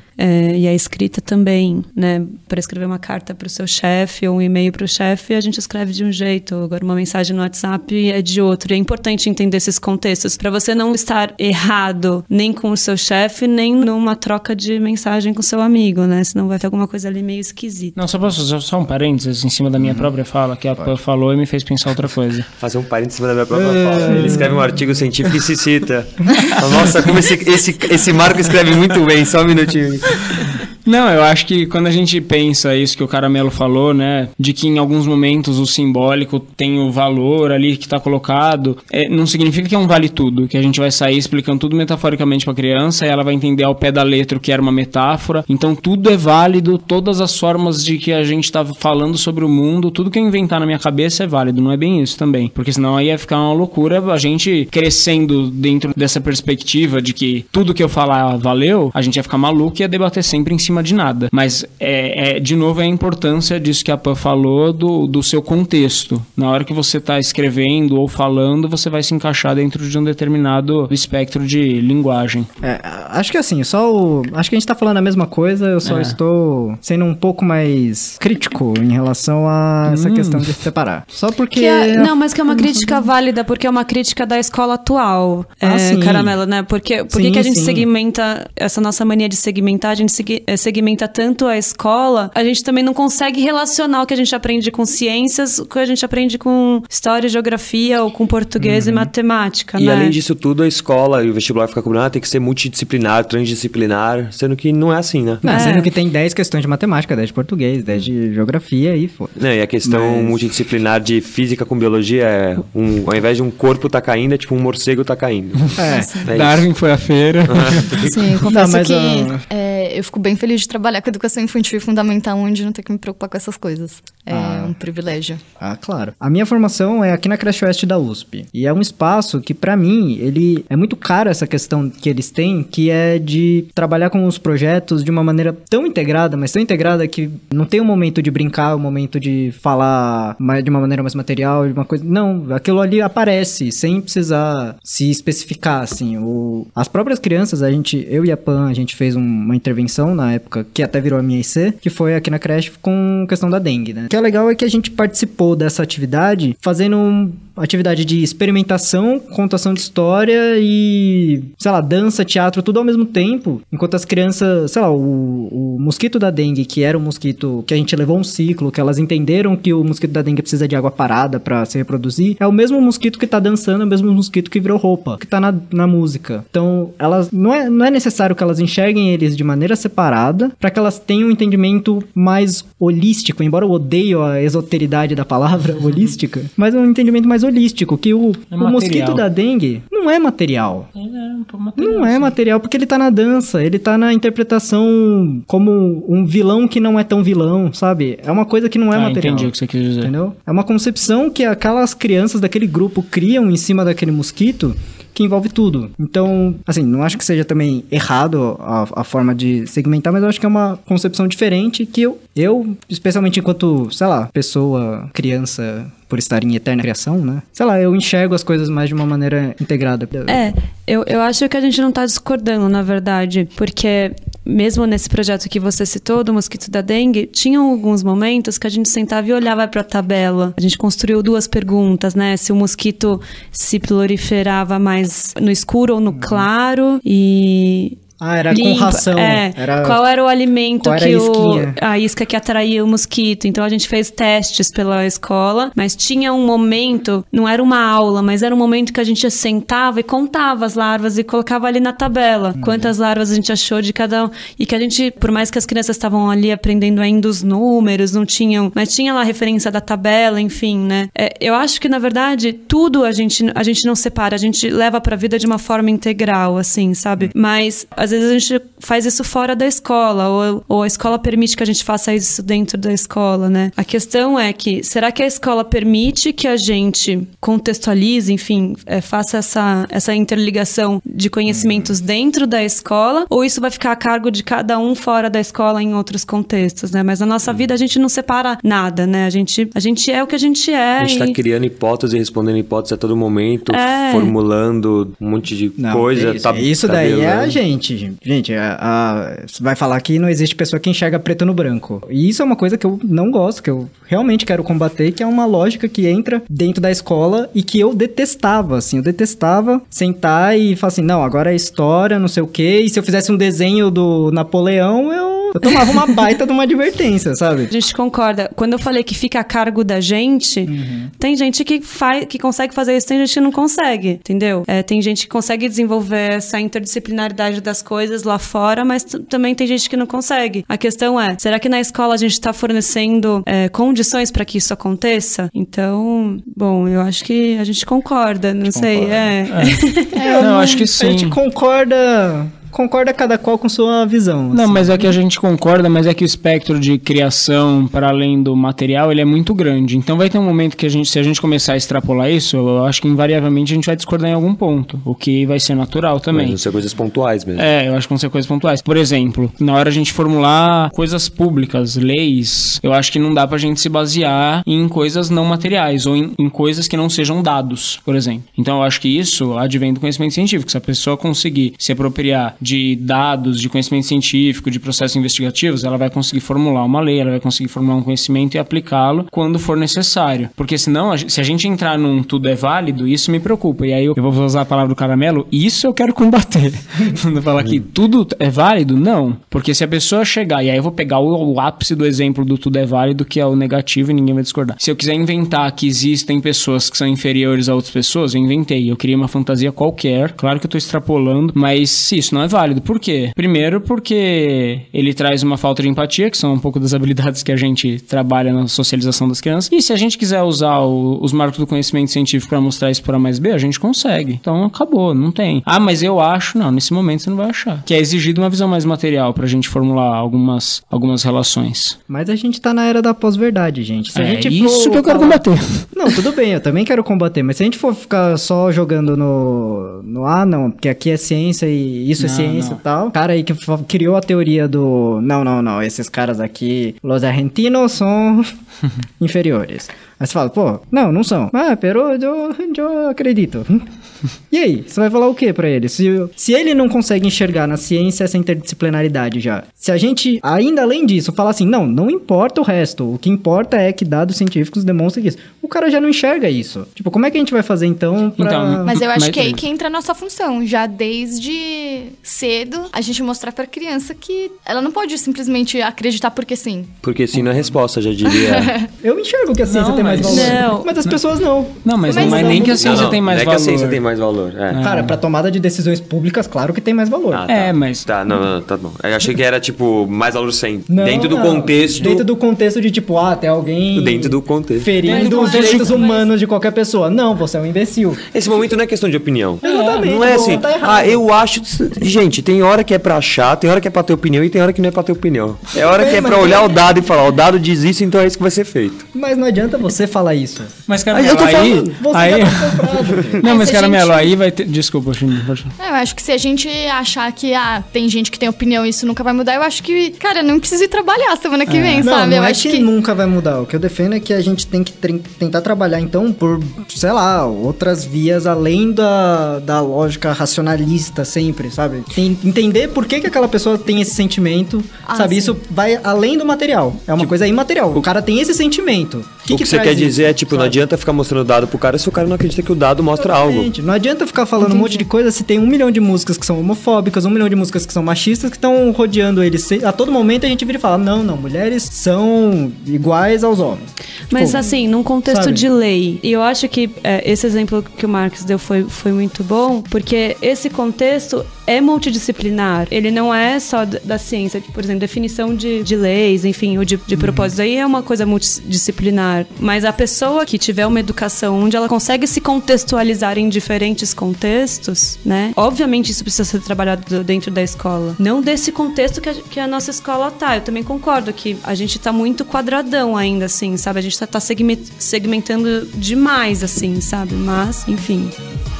E a escrita também, né? Para escrever uma carta para o seu chefe ou um e-mail para o chefe, a gente escreve de um jeito. Agora, uma mensagem no WhatsApp é de outro. E é importante entender esses contextos para você não estar errado nem com o seu chefe, nem numa troca de mensagem com o seu amigo, né? Senão vai ter alguma coisa ali meio esquisita. Não, só posso fazer só um parênteses em cima da minha própria fala, que a Pan falou e me fez pensar outra coisa. Fazer um parênteses em cima da minha própria fala. Ele escreve um artigo científico e se cita. Nossa, como esse Marco escreve muito bem, só um minutinho. Não, eu acho que quando a gente pensa isso que o Caramelo falou, né, de que em alguns momentos o simbólico tem o valor ali que está colocado, não significa que é um vale tudo, que a gente vai sair explicando tudo metaforicamente para a criança e ela vai entender ao pé da letra o que era uma metáfora. Então tudo é válido, todas as formas de que a gente está falando sobre o mundo, tudo que eu inventar na minha cabeça é válido, não é bem isso também, porque senão aí ia ficar uma loucura a gente crescendo dentro dessa perspectiva de que tudo que eu falar valeu, a gente ia ficar maluco e ia debater sempre em cima de nada. Mas, de novo, é a importância disso que a Pan falou do seu contexto. Na hora que você está escrevendo ou falando, você vai se encaixar dentro de um determinado espectro de linguagem. Acho que assim, acho que a gente tá falando a mesma coisa, eu só estou sendo um pouco mais crítico em relação a essa questão de separar. Só porque... Não, mas que é uma crítica válida, porque é uma crítica da escola atual, sim. Caramelo, né? Por que a gente segmenta, essa nossa mania de segmentar, a gente segmenta tanto a escola, a gente também não consegue relacionar o que a gente aprende com ciências com o que a gente aprende com história, geografia ou com português e matemática, E né? além disso tudo, a escola e o vestibular fica cobrando, tem que ser multidisciplinar, transdisciplinar, sendo que não é assim, né? Sendo que tem 10 questões de matemática, 10 de português, 10 de geografia e foda. Não, e a questão multidisciplinar de física com biologia ao invés de um corpo tá caindo, é tipo um morcego tá caindo. Darwin foi à feira. Sim, eu confesso eu fico bem feliz de trabalhar com educação infantil e fundamental, onde não ter que me preocupar com essas coisas. É um privilégio. Claro. A minha formação é aqui na Creche Oeste da USP. E é um espaço que, pra mim, ele é muito caro essa questão que eles têm, que é de trabalhar com os projetos de uma maneira tão integrada, mas tão integrada que não tem um momento de brincar, um momento de falar de uma maneira mais material, de uma coisa... Não, aquilo ali aparece, sem precisar se especificar, assim. As próprias crianças, eu e a Pan, a gente fez uma intervenção na época, que até virou a minha IC, que foi aqui na creche com questão da dengue, né? O que é legal é que a gente participou dessa atividade fazendo atividade de experimentação, contação de história e, sei lá, dança, teatro, tudo ao mesmo tempo, enquanto as crianças, sei lá, o mosquito da dengue, que era um mosquito que a gente levou um ciclo, que elas entenderam que o mosquito da dengue precisa de água parada pra se reproduzir, é o mesmo mosquito que tá dançando, é o mesmo mosquito que virou roupa, que tá na música. Então, elas não é necessário que elas enxerguem eles de maneira separada para que elas tenham um entendimento mais holístico, embora eu odeie a esoteridade da palavra holística, mas um entendimento mais holístico, que o mosquito da dengue não é material. Não é material, porque ele tá na dança, ele tá na interpretação como um vilão que não é tão vilão, sabe? É uma coisa que não é material. Entendi o que você quis dizer. Entendeu? É uma concepção que aquelas crianças daquele grupo criam em cima daquele mosquito, que envolve tudo. Então, assim, não acho que seja também errado a forma de segmentar, mas eu acho que é uma concepção diferente que eu especialmente enquanto, sei lá, pessoa, criança, por estar em eterna criação, né? Sei lá, eu enxergo as coisas mais de uma maneira integrada. Eu acho que a gente não tá discordando, na verdade, porque mesmo nesse projeto que você citou, do mosquito da dengue, tinham alguns momentos que a gente sentava e olhava pra tabela. A gente construiu 2 perguntas, né? Se o mosquito se proliferava mais no escuro ou no claro, e Era limpa. com ração. Qual era o alimento qual era a isca que atraía o mosquito. Então a gente fez testes pela escola, mas tinha um momento, não era uma aula, mas era um momento que a gente sentava e contava as larvas e colocava ali na tabela quantas larvas a gente achou de cada um. E que a gente, por mais que as crianças estavam ali aprendendo ainda os números, não tinham, mas tinha lá a referência da tabela, enfim, né? Eu acho que, na verdade, tudo a gente não separa, a gente leva pra vida de uma forma integral, assim, sabe? Mas, às vezes, a gente faz isso fora da escola, ou a escola permite que a gente faça isso dentro da escola, né? A questão é que, será que a escola permite que a gente contextualize, enfim, faça essa interligação de conhecimentos dentro da escola, ou isso vai ficar a cargo de cada um fora da escola em outros contextos, né? Mas na nossa vida a gente não separa nada, né? A gente é o que a gente é. A gente tá criando hipótese e respondendo hipótese a todo momento, formulando um monte de coisa. Isso daí é a gente. Gente, você vai falar que não existe pessoa que enxerga preto no branco. E isso é uma coisa que eu não gosto, que eu realmente quero combater, que é uma lógica que entra dentro da escola e que eu detestava, assim. Eu detestava sentar e falar assim, não, agora é história, não sei o quê. E se eu fizesse um desenho do Napoleão, eu tomava uma baita de uma advertência, sabe? A gente concorda. Quando eu falei que fica a cargo da gente, tem gente que consegue fazer isso, tem gente que não consegue, entendeu? Tem gente que consegue desenvolver essa interdisciplinaridade das coisas lá fora, mas também tem gente que não consegue. A questão é, será que na escola a gente está fornecendo condições para que isso aconteça? Então, bom, eu acho que a gente concorda, não sei. Eu acho que sim. A gente concorda cada qual com sua visão. Não, assim. mas é que a gente concorda, mas é que o espectro de criação para além do material, ele é muito grande. Então vai ter um momento que se a gente começar a extrapolar isso, eu acho que invariavelmente a gente vai discordar em algum ponto, o que vai ser natural também. Mas vão ser coisas pontuais mesmo. Eu acho que vão ser coisas pontuais. Por exemplo, na hora a gente formular coisas públicas, leis, eu acho que não dá pra gente se basear em coisas não materiais ou em coisas que não sejam dados, por exemplo. Então eu acho que isso advém do conhecimento científico. Se a pessoa conseguir se apropriar de dados, de conhecimento científico, de processos investigativos, ela vai conseguir formular uma lei, ela vai conseguir formular um conhecimento e aplicá-lo quando for necessário. Porque senão, se a gente entrar num tudo é válido, isso me preocupa. E aí eu vou usar a palavra do caramelo, isso eu quero combater. Quando falar que tudo é válido, não. Porque se a pessoa chegar, e aí eu vou pegar o ápice do exemplo do tudo é válido, que é o negativo e ninguém vai discordar. Se eu quiser inventar que existem pessoas que são inferiores a outras pessoas, eu inventei. Eu criei uma fantasia qualquer, claro que eu tô extrapolando, mas isso não é válido. Por quê? Primeiro porque ele traz uma falta de empatia, que são um pouco das habilidades que a gente trabalha na socialização das crianças. E se a gente quiser usar os marcos do conhecimento científico para mostrar isso por A mais B, a gente consegue. Então acabou, não tem. Ah, mas eu acho, não, nesse momento você não vai achar. Que é exigido uma visão mais material pra gente formular algumas relações. Mas a gente tá na era da pós-verdade, gente. Se a gente isso que eu quero combater. Não, tudo bem, eu também quero combater, mas se a gente for ficar só jogando no não, porque aqui é ciência e isso é ciência e tal. O cara aí que criou a teoria do não, esses caras aqui, los argentinos são inferiores. Aí você fala, pô, não são. Pero eu acredito. E aí, você vai falar o que pra ele? Se ele não consegue enxergar na ciência essa interdisciplinaridade já, se a gente, ainda além disso, falar assim, não importa o resto, o que importa é que dados científicos demonstram isso. O cara já não enxerga isso. Tipo, como é que a gente vai fazer então pra... Mas eu acho que é aí que entra a nossa função. Já desde cedo, a gente mostrar pra criança que ela não pode simplesmente acreditar porque sim. Porque sim não é resposta, já diria. Eu enxergo que a ciência tem mais valor. Não. Mas as pessoas não. Não, mas não é nem que a ciência tem mais valor. Não é que a ciência tem mais valor. Cara, pra tomada de decisões públicas, claro que tem mais valor. Mas... Tá, não, tá bom. Eu achei que era, tipo, mais valor sem. Não, dentro do contexto... Dentro do contexto de, tipo, tem alguém... Dentro do contexto. Ferindo os direitos humanos de qualquer pessoa. Não, você é um imbecil. Esse momento não é questão de opinião. Exatamente. Não é assim, tá errado. eu acho... Gente, tem hora que é pra achar, tem hora que é pra ter opinião e tem hora que não é pra ter opinião. É hora que é pra olhar o dado e falar, o dado diz isso, então é isso que vai ser feito. Mas não adianta você falar isso. Mas, Caramelo, aí... Você já tá comprado. Não, mas, Caramelo, aí vai ter... Desculpa, Eu acho que se a gente achar que tem gente que tem opinião e isso nunca vai mudar, eu acho que, cara, não precisa ir trabalhar semana que vem, sabe? Não eu é acho que nunca vai mudar. O que eu defendo é que a gente tem que tentar trabalhar, então, por, sei lá, outras vias além da lógica racionalista sempre, sabe? Entender por que aquela pessoa tem esse sentimento, sabe? Sim. Isso vai além do material. É uma coisa imaterial. O cara tem esse sentimento. O que você traz quer dizer isso, é, tipo, não sabe? adianta ficar mostrando dado pro cara se o cara não acredita que o dado mostra algo. Gente, não adianta ficar falando um monte de coisa se tem 1 milhão de músicas que são homofóbicas, 1 milhão de músicas que são machistas, que estão rodeando eles. A todo momento a gente vira e fala, não, mulheres são iguais aos homens. Mas Tipo, assim, num contexto sabe? de lei, e eu acho que esse exemplo que o Marcos deu foi muito bom, porque esse contexto é multidisciplinar, ele não é só da ciência, por exemplo, definição de leis, enfim, ou de propósitos, aí é uma coisa multidisciplinar, mas a pessoa que tiver uma educação onde ela consegue se contextualizar em diferentes contextos, né, obviamente isso precisa ser trabalhado dentro da escola, não desse contexto que a nossa escola tá. Eu também concordo que a gente tá muito quadradão ainda, assim, sabe, a gente tá segmentando demais, assim, sabe, mas, enfim.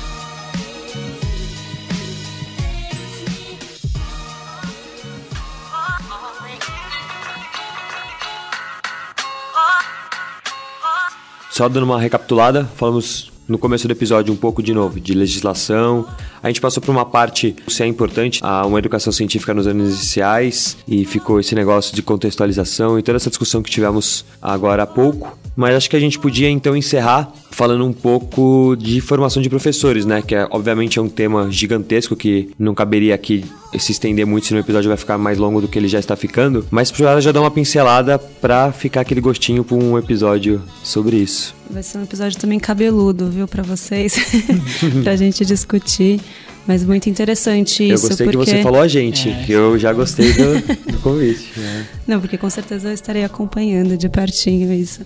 Só dando uma recapitulada, falamos no começo do episódio um pouco de novo de legislação. A gente passou por uma parte se é importante a uma educação científica nos anos iniciais e ficou esse negócio de contextualização e toda essa discussão que tivemos agora há pouco. Mas acho que a gente podia então encerrar falando um pouco de formação de professores, né? Que obviamente é um tema gigantesco que não caberia aqui se estender muito, senão o episódio vai ficar mais longo do que ele já está ficando. Mas pra já dar uma pincelada pra ficar aquele gostinho pra um episódio sobre isso. Vai ser um episódio também cabeludo, viu, pra vocês, pra gente discutir. Mas muito interessante isso. Eu gostei porque... que você falou a gente, que eu já gostei do convite. Não, porque com certeza eu estarei acompanhando de pertinho isso.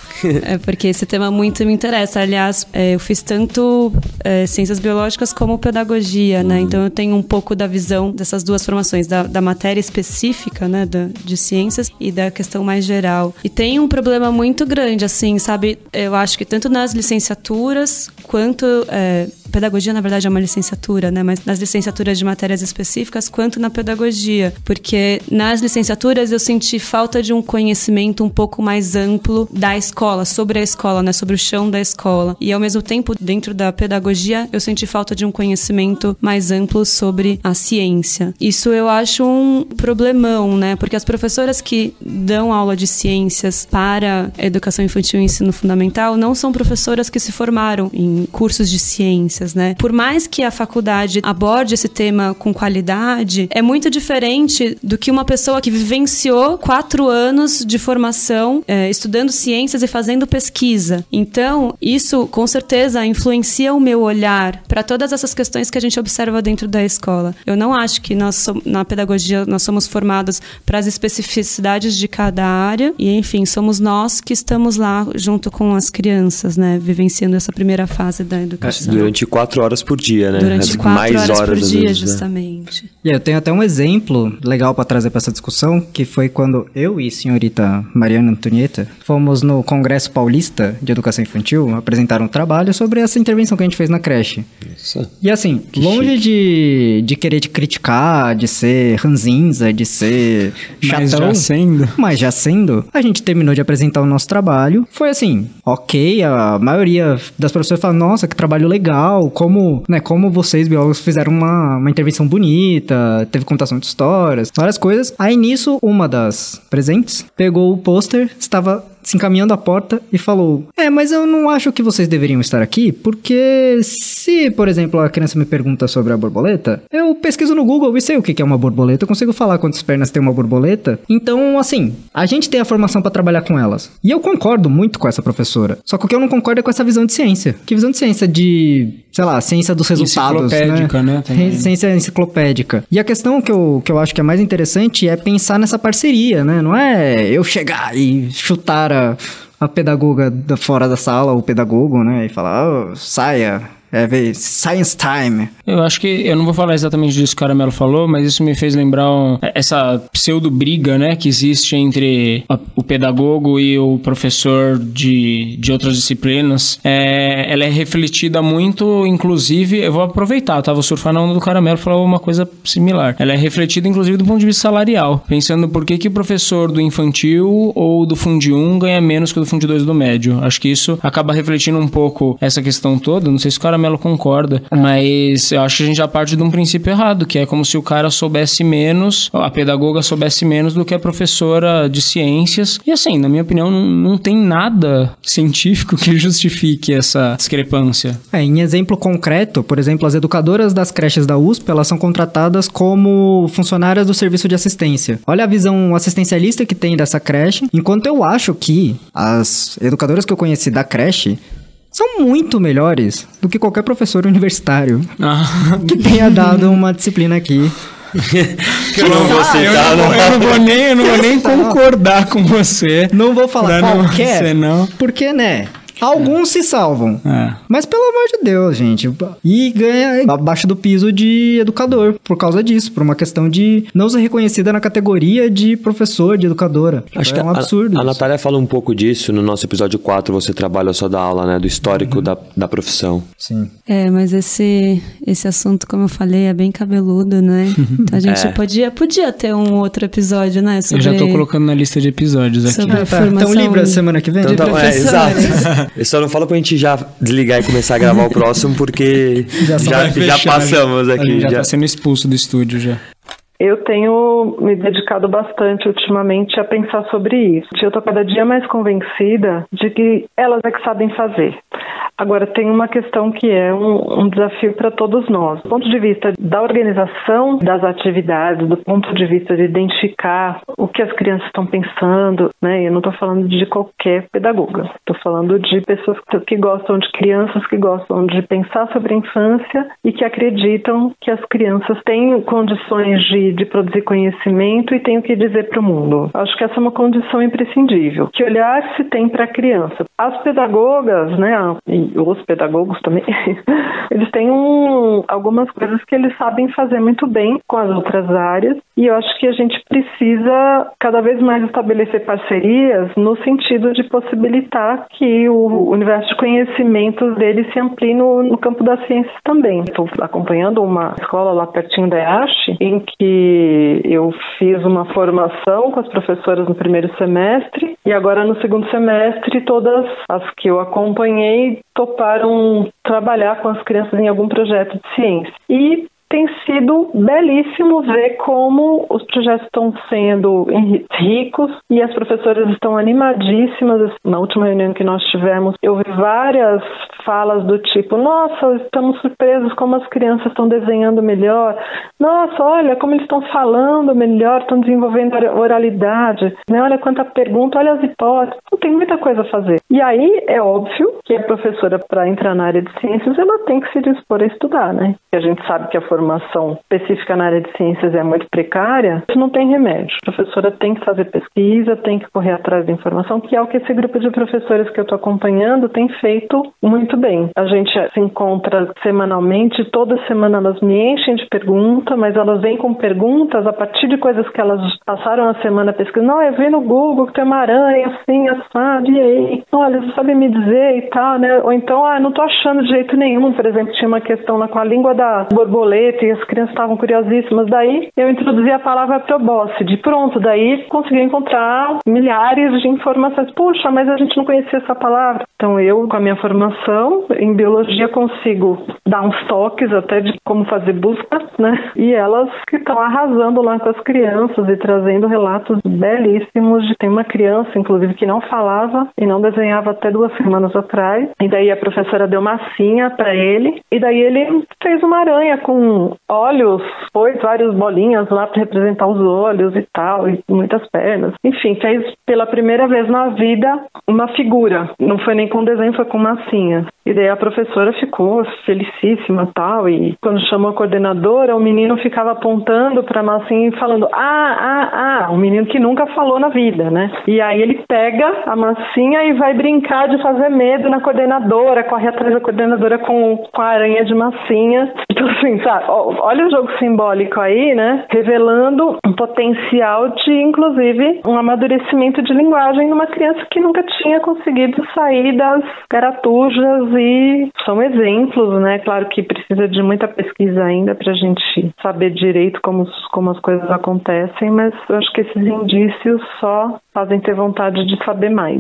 É porque esse tema muito me interessa. Aliás, eu fiz tanto ciências biológicas como pedagogia, né? Então eu tenho um pouco da visão dessas duas formações, da matéria específica, né, de ciências e da questão mais geral. E tem um problema muito grande, assim, sabe? Eu acho que tanto nas licenciaturas quanto... pedagogia, na verdade, é uma licenciatura, né? Mas nas licenciaturas de matérias específicas, quanto na pedagogia. Porque nas licenciaturas eu senti falta de um conhecimento um pouco mais amplo da escola, sobre a escola, né? Sobre o chão da escola. E, ao mesmo tempo, dentro da pedagogia, eu senti falta de um conhecimento mais amplo sobre a ciência. Isso eu acho um problemão, né? Porque as professoras que dão aula de ciências para a educação infantil e ensino fundamental não são professoras que se formaram em cursos de ciências, né? Por mais que a faculdade aborde esse tema com qualidade, é muito diferente do que uma pessoa que vivenciou 4 anos de formação estudando ciências e fazendo pesquisa. Então, isso com certeza influencia o meu olhar para todas essas questões que a gente observa dentro da escola. Eu não acho que na pedagogia nós somos formados para as especificidades de cada área e, enfim, somos nós que estamos lá junto com as crianças, né? Vivenciando essa primeira fase da educação. Durante 4 horas por dia, né? Durante 4 mais horas por dia, vezes, justamente. Né? E eu tenho até um exemplo legal para trazer para essa discussão, que foi quando eu e a senhorita Mariana Antonieta fomos no Congresso Paulista de Educação Infantil apresentar um trabalho sobre essa intervenção que a gente fez na creche. Nossa. E assim, longe de querer te criticar, de ser ranzinza, de ser chatão, mas já sendo, a gente terminou de apresentar o nosso trabalho. Foi assim, ok, a maioria das professoras fala, nossa, que trabalho legal, como vocês, biólogos, fizeram uma intervenção bonita, teve contação de histórias, várias coisas. Aí nisso, uma das presentes pegou o pôster, estava se encaminhando à porta e falou, mas eu não acho que vocês deveriam estar aqui, porque se, por exemplo, a criança me pergunta sobre a borboleta, eu pesquiso no Google e sei o que é uma borboleta, eu consigo falar quantas pernas tem uma borboleta. Então, assim, a gente tem a formação para trabalhar com elas. E eu concordo muito com essa professora. Só que o que eu não concordo é com essa visão de ciência. Que visão de ciência de, sei lá, ciência dos resultados, enciclopédica, né? Ciência enciclopédica. E a questão que eu acho que é mais interessante é pensar nessa parceria, né? Não é eu chegar e chutar a pedagoga fora da sala, o pedagogo, né? E falar, saia, ver Science Time. Eu acho que, eu não vou falar exatamente disso que o Caramelo falou, mas isso me fez lembrar essa pseudo-briga, né, que existe entre o pedagogo e o professor de outras disciplinas. Ela é refletida muito, inclusive, eu vou aproveitar, tá? Vou surfar na onda do Caramelo e falar uma coisa similar. Ela é refletida, inclusive, do ponto de vista salarial, pensando por que o professor do infantil ou do Fundi 1 ganha menos que o do Fundi 2 do médio. Acho que isso acaba refletindo um pouco essa questão toda, não sei se o Caramelo concorda, mas eu acho que a gente já parte de um princípio errado, que é como se o cara soubesse menos, a pedagoga soubesse menos do que a professora de ciências. E assim, na minha opinião, não tem nada científico que justifique essa discrepância. Em exemplo concreto, por exemplo, as educadoras das creches da USP, elas são contratadas como funcionárias do serviço de assistência. Olha a visão assistencialista que tem dessa creche, enquanto eu acho que as educadoras que eu conheci da creche são muito melhores do que qualquer professor universitário que tenha dado uma disciplina aqui. Eu não vou citar, eu não vou nem concordar com você. Não vou falar qualquer, não. Porque, né, alguns se salvam. Mas pelo amor de Deus, gente. E ganha abaixo do piso de educador por causa disso, por uma questão de não ser reconhecida na categoria de professor, de educadora. Acho que é um absurdo. A Natália fala um pouco disso no nosso episódio 4, você trabalha só da aula, né? Do histórico da profissão. Sim. Mas esse assunto, como eu falei, é bem cabeludo, né? Então a gente podia ter um outro episódio, né? Eu já tô colocando na lista de episódios aqui. Sobre a formação então livre a semana que vem? Então, exato. Eu só não falo pra gente já desligar e começar a gravar o próximo, porque já passamos aqui. A gente já tá sendo expulso do estúdio já. Eu tenho me dedicado bastante ultimamente a pensar sobre isso. Eu estou cada dia mais convencida de que elas é que sabem fazer. Agora, tem uma questão que é um desafio para todos nós. Do ponto de vista da organização das atividades, do ponto de vista de identificar o que as crianças estão pensando, né? Eu não estou falando de qualquer pedagoga. Estou falando de pessoas que gostam de crianças, que gostam de pensar sobre a infância e que acreditam que as crianças têm condições de produzir conhecimento e têm o que dizer para o mundo. Acho que essa é uma condição imprescindível. Que olhar se tem para a criança. As pedagogas, né, e os pedagogos também, eles têm algumas coisas que eles sabem fazer muito bem com as outras áreas, e eu acho que a gente precisa cada vez mais estabelecer parcerias no sentido de possibilitar que o universo de conhecimentos deles se amplie no campo das ciências também. Estou acompanhando uma escola lá pertinho da EASH, em que eu fiz uma formação com as professoras no primeiro semestre, e agora no segundo semestre todas as que eu acompanhei toparam trabalhar com as crianças em algum projeto de ciência. E tem sido belíssimo ver como os projetos estão sendo ricos e as professoras estão animadíssimas. Na última reunião que nós tivemos, eu vi várias falas do tipo: nossa, estamos surpresos como as crianças estão desenhando melhor. Nossa, olha como eles estão falando melhor, estão desenvolvendo oralidade. Né? Olha quanta pergunta, olha as hipóteses. Tem muita coisa a fazer. E aí é óbvio que a professora, para entrar na área de ciências, ela tem que se dispor a estudar, né? E a gente sabe que a formação específica na área de ciências é muito precária, isso não tem remédio. A professora tem que fazer pesquisa, tem que correr atrás da informação, que é o que esse grupo de professores que eu estou acompanhando tem feito muito bem. A gente se encontra semanalmente, toda semana elas me enchem de perguntas, mas elas vêm com perguntas a partir de coisas que elas passaram a semana pesquisando. Não, eu vi no Google que tem uma aranha assim, assado, e aí? Olha, você sabe me dizer e tal, né? Ou então, não estou achando de jeito nenhum. Por exemplo, tinha uma questão lá com a língua da borboleta e as crianças estavam curiosíssimas. Daí eu introduzi a palavra probóscide. Pronto, daí consegui encontrar milhares de informações. Puxa, mas a gente não conhecia essa palavra. Então eu, com a minha formação em biologia, consigo dar uns toques até de como fazer busca, né? E elas que estão arrasando lá com as crianças e trazendo relatos belíssimos. Tem uma criança, inclusive, que não falava e não desenhava até 2 semanas atrás. E daí a professora deu massinha para ele. E daí ele fez uma aranha com olhos, várias bolinhas lá para representar os olhos e tal, e muitas pernas. Enfim, fez pela primeira vez na vida uma figura. Não foi nem com desenho, foi com massinha. E daí a professora ficou felicíssima tal, e quando chamou a coordenadora, o menino ficava apontando para a massinha e falando um menino que nunca falou na vida, né? E aí ele pega a massinha e vai brincar de fazer medo na coordenadora, corre atrás da coordenadora com a aranha de massinha. Então assim, sabe, olha o jogo simbólico aí, né? Revelando um potencial de, inclusive, um amadurecimento de linguagem numa criança que nunca tinha conseguido sair das garatujas, e são exemplos, né? Claro que precisa de muita pesquisa ainda para a gente saber direito como as coisas acontecem, mas eu acho que esses indícios só fazem ter vontade de saber mais.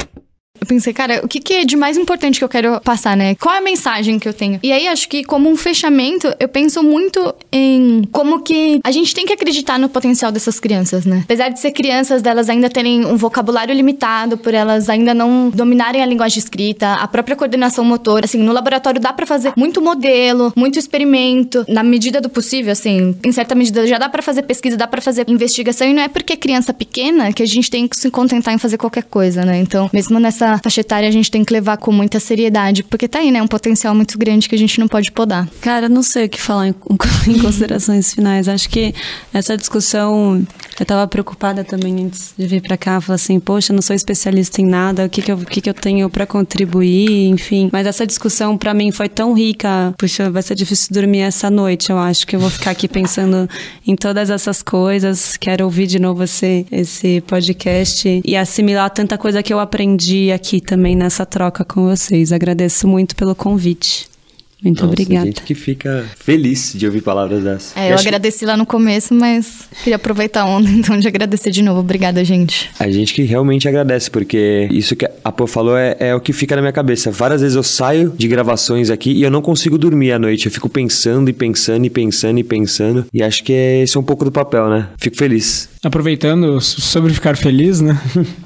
Eu pensei, cara, o que é de mais importante que eu quero passar, né? Qual é a mensagem que eu tenho? E aí, acho que como um fechamento, eu penso muito em como que a gente tem que acreditar no potencial dessas crianças, né? Apesar de ser crianças, delas ainda terem um vocabulário limitado, por elas ainda não dominarem a linguagem escrita, a própria coordenação motora. Assim, no laboratório dá pra fazer muito modelo, muito experimento, na medida do possível, assim, em certa medida já dá pra fazer pesquisa, dá pra fazer investigação, e não é porque é criança pequena que a gente tem que se contentar em fazer qualquer coisa, né? Então, mesmo nessa faixa etária, a gente tem que levar com muita seriedade, porque tá aí, né? Um potencial muito grande que a gente não pode podar. Cara, não sei o que falar em considerações finais. Acho que essa discussão, eu tava preocupada também antes de vir pra cá, falar assim, poxa, eu não sou especialista em nada, o que eu tenho pra contribuir, enfim. Mas essa discussão pra mim foi tão rica, puxa, vai ser difícil dormir essa noite, eu acho que eu vou ficar aqui pensando em todas essas coisas, quero ouvir de novo esse podcast e assimilar tanta coisa que eu aprendi aqui também nessa troca com vocês. Agradeço muito pelo convite. Muito obrigada. A gente que fica feliz de ouvir palavras dessas. Eu agradeci lá no começo, mas queria aproveitar a onda, então, de agradecer de novo. Obrigada, gente. A gente que realmente agradece, porque isso que a Pô falou é o que fica na minha cabeça. Várias vezes eu saio de gravações aqui e eu não consigo dormir à noite. Eu fico pensando e pensando e pensando e pensando. E acho que esse é um pouco do papel, né? Fico feliz. Aproveitando sobre ficar feliz, né?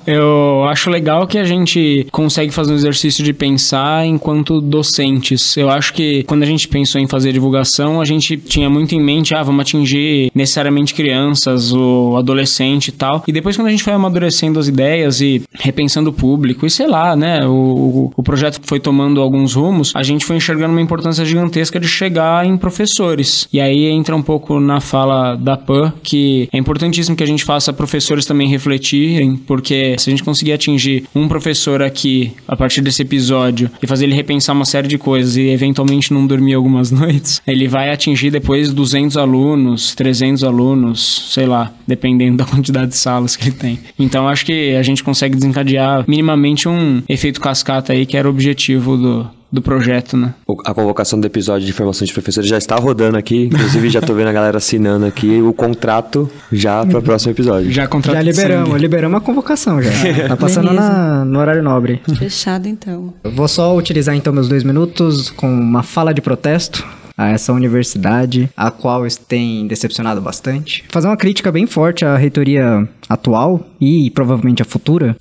Eu acho legal que a gente consegue fazer um exercício de pensar enquanto docentes. Eu acho que quando a gente pensou em fazer divulgação, a gente tinha muito em mente, vamos atingir necessariamente crianças, o adolescente e tal. E depois, quando a gente foi amadurecendo as ideias e repensando o público, e sei lá, né? O projeto foi tomando alguns rumos, a gente foi enxergando uma importância gigantesca de chegar em professores. E aí entra um pouco na fala da Pan, que é importantíssimo que a gente faça professores também refletirem, porque se a gente conseguir atingir um professor aqui, a partir desse episódio, e fazer ele repensar uma série de coisas e eventualmente não dormir algumas noites, ele vai atingir depois 200 alunos, 300 alunos, sei lá, dependendo da quantidade de salas que ele tem. Então acho que a gente consegue desencadear minimamente um efeito cascata aí, que era o objetivo do projeto, né? A convocação do episódio de formação de professores já está rodando aqui. Inclusive, já tô vendo a galera assinando aqui o contrato já para o próximo episódio. Já liberamos a convocação já. Tá passando no horário nobre. Fechado, então. Eu vou só utilizar, então, meus 2 minutos com uma fala de protesto a essa universidade, a qual tem decepcionado bastante. Fazer uma crítica bem forte à reitoria atual e provavelmente a futura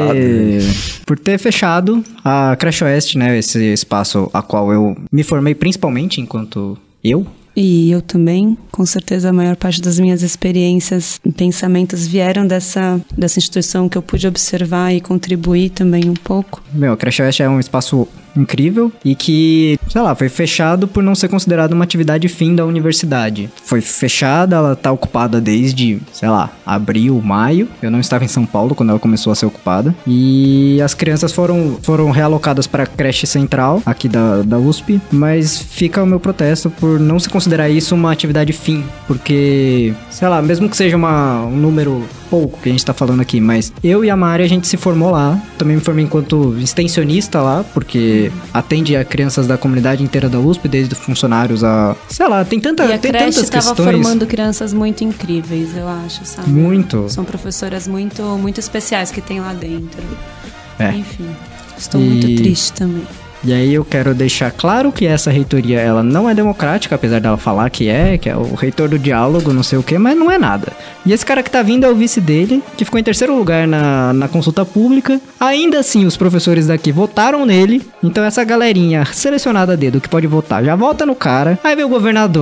por ter fechado a Creche Oeste, né, esse espaço a qual eu me formei principalmente enquanto E eu também, com certeza a maior parte das minhas experiências e pensamentos vieram dessa instituição que eu pude observar e contribuir também um pouco. A Creche Oeste é um espaço incrível e que, sei lá, foi fechado por não ser considerado uma atividade fim da universidade. Foi fechada, ela tá ocupada desde, sei lá, abril, maio. Eu não estava em São Paulo quando ela começou a ser ocupada. E as crianças foram realocadas para a creche central aqui da USP, mas fica o meu protesto por não se considerar isso uma atividade fim, porque, sei lá, mesmo que seja um número pouco que a gente tá falando aqui, mas eu e a Mari, a gente se formou lá. Também me formei enquanto extensionista lá, porque atende a crianças da comunidade inteira da USP, desde funcionários a... sei lá, tem tantas questões. E a creche estava formando crianças muito incríveis, eu acho, sabe? Muito. São professoras muito, muito especiais que tem lá dentro. Enfim, estou muito triste também. E aí eu quero deixar claro que essa reitoria, ela não é democrática, apesar dela falar que é o reitor do diálogo, não sei o que, mas não é nada. E esse cara que tá vindo é o vice dele, que ficou em 3º lugar na consulta pública. Ainda assim, os professores daqui votaram nele. Então essa galerinha selecionada a dedo que pode votar, já vota no cara. Aí vem o governador,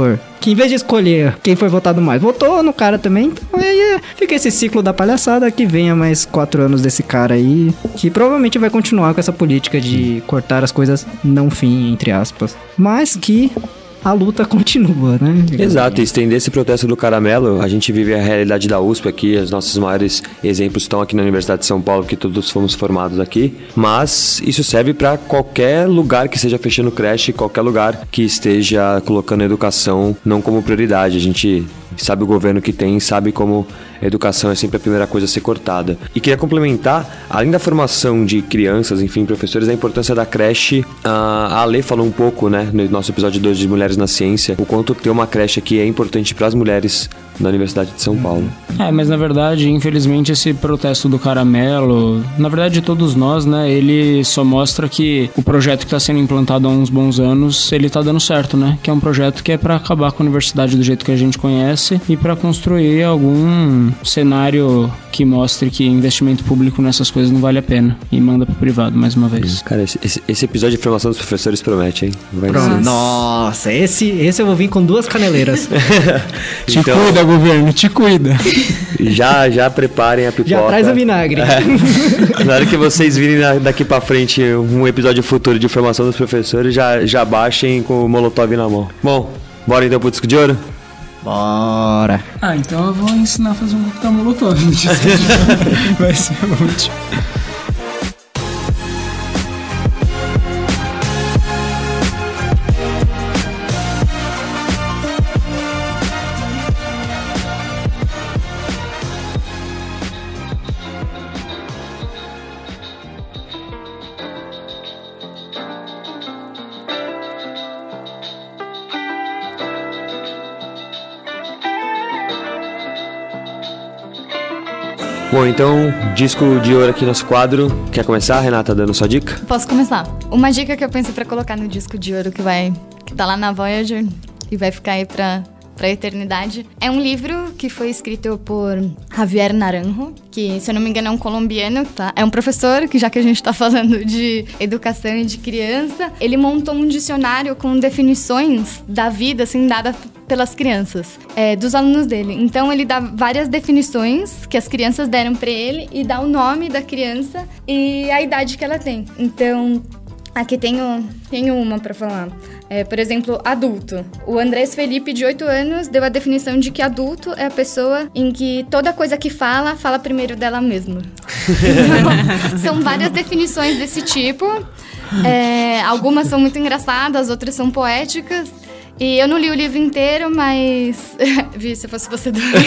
que em vez de escolher quem foi votado mais, votou no cara também. Então aí fica esse ciclo da palhaçada, que venha mais 4 anos desse cara aí, que provavelmente vai continuar com essa política de cortar as coisas não fim, entre aspas. Mas que a luta continua, né? Exato, e estender esse protesto do caramelo, a gente vive a realidade da USP aqui, os nossos maiores exemplos estão aqui na Universidade de São Paulo, que todos fomos formados aqui, mas isso serve para qualquer lugar que esteja fechando creche, qualquer lugar que esteja colocando a educação não como prioridade. A gente sabe o governo que tem, sabe como a educação é sempre a primeira coisa a ser cortada. E queria complementar, além da formação de crianças, enfim, professores, a importância da creche. A Ale falou um pouco, né, no nosso episódio 2 de Mulheres na Ciência, o quanto ter uma creche aqui é importante para as mulheres na Universidade de São Paulo. Mas na verdade, infelizmente, esse protesto do caramelo, na verdade todos nós, né, ele só mostra que o projeto que está sendo implantado há uns bons anos, ele tá dando certo, né, que é um projeto que é para acabar com a universidade do jeito que a gente conhece e para construir algum cenário que mostre que investimento público nessas coisas não vale a pena e manda pro privado, mais uma vez. Cara, esse episódio de formação dos professores promete, hein? Vai ser. Nossa, esse eu vou vir com 2 caneleiras. Te cuida, governo, te cuida. Já preparem a pipoca. Já traz o vinagre. Na hora que vocês virem daqui pra frente um episódio futuro de formação dos professores, já baixem com o molotov na mão. Bom, bora então pro disco de ouro? Bora. Então eu vou ensinar a fazer um coquetel molotov no disco de ouro. Vai ser útil. Bom, então, disco de ouro aqui no nosso quadro. Quer começar, Renata, dando sua dica? Posso começar? Uma dica que eu pensei pra colocar no disco de ouro que tá lá na Voyager e vai ficar aí pra eternidade. É um livro que foi escrito por Javier Naranjo, que, se eu não me engano, é um colombiano, tá? É um professor, que já que a gente tá falando de educação e de criança, ele montou um dicionário com definições da vida, assim, dada pelas crianças, dos alunos dele. Então, ele dá várias definições que as crianças deram pra ele e dá o nome da criança e a idade que ela tem. Então, aqui tenho uma pra falar. Por exemplo, adulto. O Andrés Felipe, de 8 anos, deu a definição de que adulto é a pessoa em que toda coisa que fala primeiro dela mesma. Então, são várias definições desse tipo. Algumas são muito engraçadas, outras são poéticas. E eu não li o livro inteiro, mas... Vi, se fosse você dois.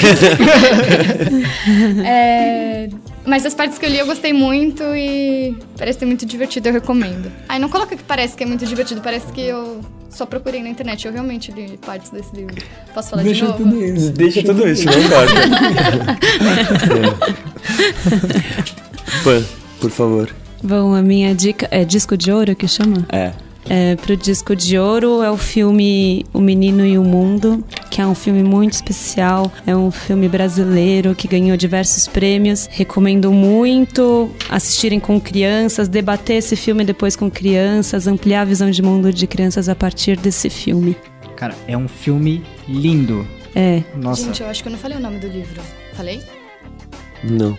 Mas as partes que eu li eu gostei muito e parece ser muito divertido, eu recomendo. Não coloca que parece que é muito divertido, parece que eu só procurei na internet, eu realmente li partes desse livro. Posso falar de novo? Deixa tudo isso, não importa. Pan, por favor. Bom, a minha dica é disco de ouro que chama? Pro disco de ouro é o filme O Menino e o Mundo, que é um filme muito especial, é um filme brasileiro que ganhou diversos prêmios. Recomendo muito assistirem com crianças, debater esse filme depois com crianças, ampliar a visão de mundo de crianças a partir desse filme. Cara, é um filme lindo. Nossa. Gente, eu acho que eu não falei o nome do livro. Falei? Não.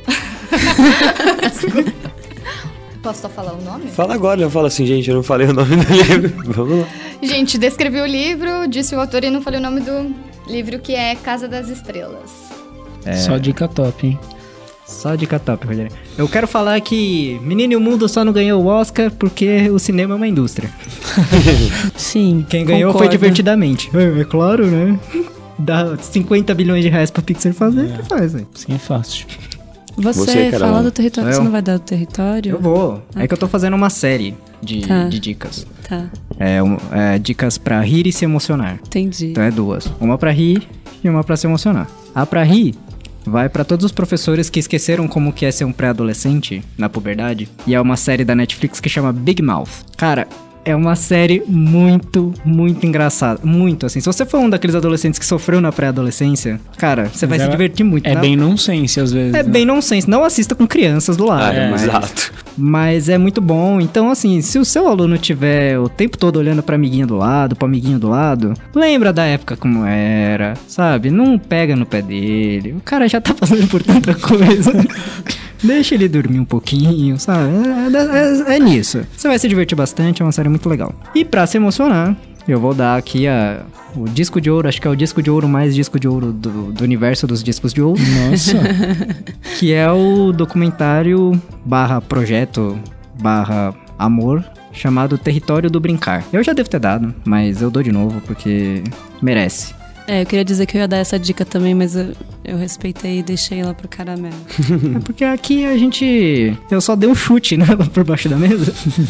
Posso só falar o nome? Fala agora, eu falo assim, gente, eu não falei o nome do livro. Vamos lá. Gente, descrevi o livro, disse o autor e não falei o nome do livro, que é Casa das Estrelas. Só dica top, hein? Só dica top, Rogério. Eu quero falar que Menino e o Mundo só não ganhou o Oscar porque o cinema é uma indústria. Sim, quem ganhou foi Divertidamente. É claro, né? Dá 50 bilhões de reais pra Pixar fazer, faz, né? Sim, é fácil. Você fala do território, você não vai dar do território? Eu vou. É que eu tô fazendo uma série de dicas. Tá. Dicas pra rir e se emocionar. Entendi. Então é 2. Uma pra rir e uma pra se emocionar. A pra rir vai pra todos os professores que esqueceram como que é ser um pré-adolescente na puberdade. E é uma série da Netflix que chama Big Mouth. Cara, é uma série muito, muito engraçada. Muito, assim. Se você for um daqueles adolescentes que sofreu na pré-adolescência, cara, você vai se divertir muito. É bem nonsense, às vezes. É bem nonsense. Não assista com crianças do lado. Exato. Mas é muito bom. Então, assim, se o seu aluno tiver o tempo todo olhando pra amiguinha do lado, pro amiguinho do lado, lembra da época como era, sabe? Não pega no pé dele. O cara já tá passando por tanta coisa. Deixa ele dormir um pouquinho, sabe? É nisso. Você vai se divertir bastante, é uma série muito legal. E pra se emocionar, eu vou dar aqui o disco de ouro, acho que é o disco de ouro mais disco de ouro do universo dos discos de ouro. Nossa. Que é o documentário /projeto /amor chamado Território do Brincar. Eu já devo ter dado, mas eu dou de novo porque merece. Eu queria dizer que eu ia dar essa dica também, mas eu respeitei e deixei ela pro caramelo. É porque aqui eu só dei um chute, né, por baixo da mesa.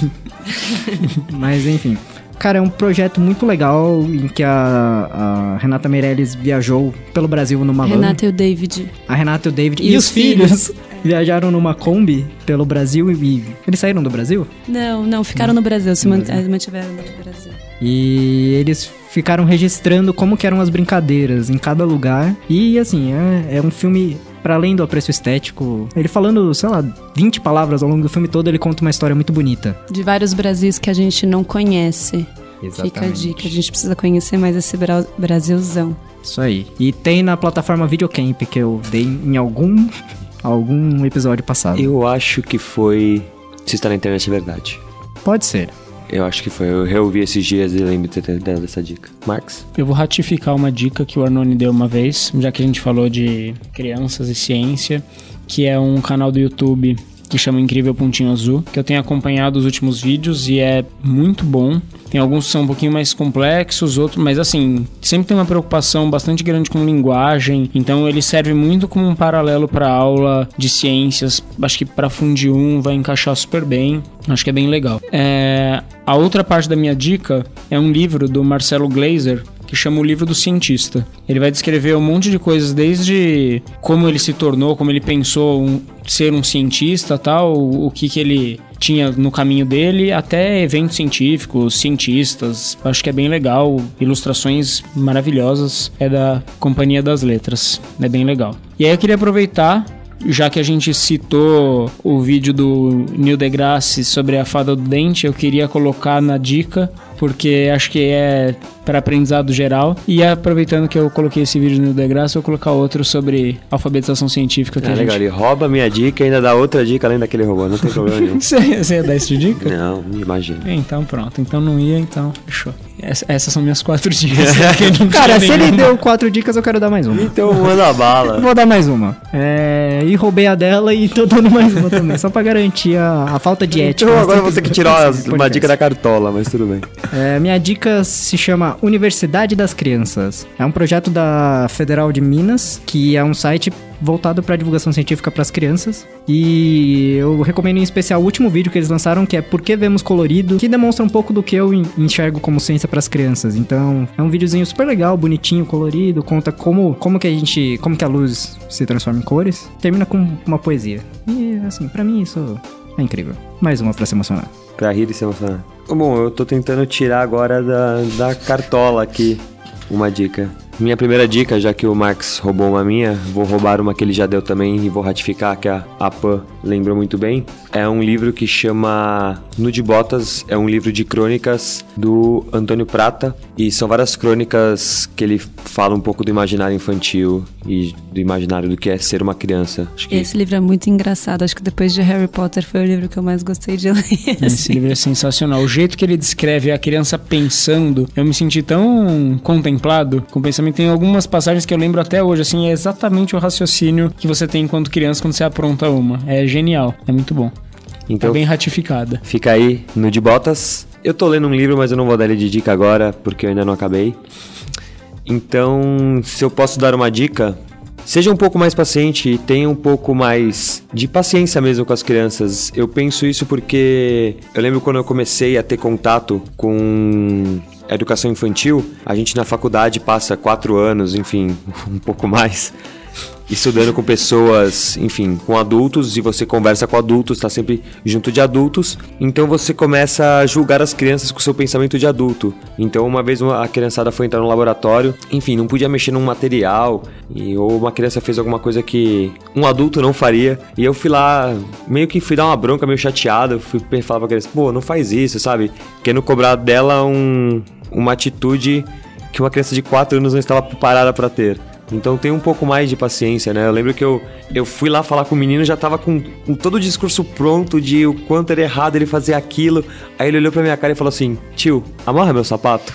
Mas enfim. Cara, é um projeto muito legal em que a Renata Meirelles viajou pelo Brasil numa van. Renata e o David. A Renata e o David e os filhos viajaram numa Kombi pelo Brasil e... Eles saíram do Brasil? Não, ficaram no Brasil, se mantiveram no Brasil. E eles ficaram registrando como que eram as brincadeiras em cada lugar. E assim, é um filme... Para além do apreço estético, ele falando, sei lá, 20 palavras ao longo do filme todo, ele conta uma história muito bonita. De vários Brasis que a gente não conhece. Exatamente. Fica a dica, a gente precisa conhecer mais esse Brasilzão. Isso aí. E tem na plataforma Videocamp, que eu dei em algum episódio passado. Eu acho que foi... Se está na internet, é verdade. Pode ser. Eu acho que foi. Eu reouvi esses dias e lembro de ter dado essa dica. Marcos? Eu vou ratificar uma dica que o Arnone deu uma vez, já que a gente falou de crianças e ciência, que é um canal do YouTube que chama Incrível Pontinho Azul, que eu tenho acompanhado os últimos vídeos e é muito bom. Tem alguns que são um pouquinho mais complexos, outros, mas assim, sempre tem uma preocupação bastante grande com linguagem, então ele serve muito como um paralelo para aula de ciências. Acho que para Fundi 1 vai encaixar super bem, acho que é bem legal. A outra parte da minha dica é um livro do Marcelo Gleiser, que chama O Livro do Cientista. Ele vai descrever um monte de coisas, desde como ele se tornou, como ele pensou ser um cientista, tal, o que ele tinha no caminho dele, até eventos científicos, cientistas. Acho que é bem legal, ilustrações maravilhosas. É da Companhia das Letras, é bem legal. E aí eu queria aproveitar, já que a gente citou o vídeo do Neil deGrasse sobre a fada do dente, eu queria colocar na dica, porque acho que é para aprendizado geral. E aproveitando que eu coloquei esse vídeo no Neil deGrasse, eu vou colocar outro sobre alfabetização científica. Que legal, ele rouba a minha dica e ainda dá outra dica além daquele robô, não tem problema nenhum. Você ia dar essa dica? Não, imagina. Então pronto, então não ia, então fechou. Essas são minhas 4 dicas. Cara, se ele deu 4 dicas, eu quero dar mais uma. Então manda bala. Vou dar mais uma. E roubei a dela e tô dando mais uma também, só pra garantir a falta de ética. Então agora você que tirou uma dica da cartola, mas tudo bem. Minha dica se chama Universidade das Crianças. É um projeto da Federal de Minas, que é um site voltado para divulgação científica para as crianças. E eu recomendo em especial o último vídeo que eles lançaram, que é Por que Vemos Colorido, que demonstra um pouco do que eu enxergo como ciência para as crianças. Então, é um videozinho super legal, bonitinho, colorido, conta como que a luz se transforma em cores, termina com uma poesia. E assim, para mim isso é incrível. Mais uma para se emocionar. Pra rir e se emocionar. Bom, eu tô tentando tirar agora da cartola aqui uma dica. Minha primeira dica, já que o Marx roubou uma minha, vou roubar uma que ele já deu também e vou ratificar que a Pan lembrou muito bem. É um livro que chama Nude Botas, é um livro de crônicas do Antônio Prata e são várias crônicas que ele fala um pouco do imaginário infantil e do imaginário do que é ser uma criança. Acho que... Esse livro é muito engraçado, acho que depois de Harry Potter foi o livro que eu mais gostei de ler. Esse livro é sensacional, o jeito que ele descreve a criança pensando, eu me senti tão contemplado com o pensamento. Tem algumas passagens que eu lembro até hoje, assim, é exatamente o raciocínio que você tem enquanto criança quando você apronta uma. É genial, é muito bom. Então, tá bem ratificada. Fica aí, Nude Botas. Eu tô lendo um livro, mas eu não vou dar ele de dica agora, porque eu ainda não acabei. Então, se eu posso dar uma dica, seja um pouco mais paciente e tenha um pouco mais de paciência mesmo com as crianças. Eu penso isso porque eu lembro quando eu comecei a ter contato com educação infantil, a gente na faculdade passa 4 anos, enfim, um pouco mais, estudando com pessoas, enfim, com adultos, e você conversa com adultos, tá sempre junto de adultos, então você começa a julgar as crianças com o seu pensamento de adulto. Então uma vez a criançada foi entrar no laboratório, enfim, não podia mexer num material, ou uma criança fez alguma coisa que um adulto não faria, e eu fui lá, meio que fui dar uma bronca, meio chateado, fui falar pra criança, pô, não faz isso, sabe? Querendo cobrar dela uma atitude que uma criança de 4 anos não estava preparada pra ter. Então tem um pouco mais de paciência, né? Eu lembro que eu fui lá falar com o menino, já tava com todo o discurso pronto de o quanto era errado ele fazer aquilo. Aí ele olhou pra minha cara e falou assim, tio, amarra meu sapato.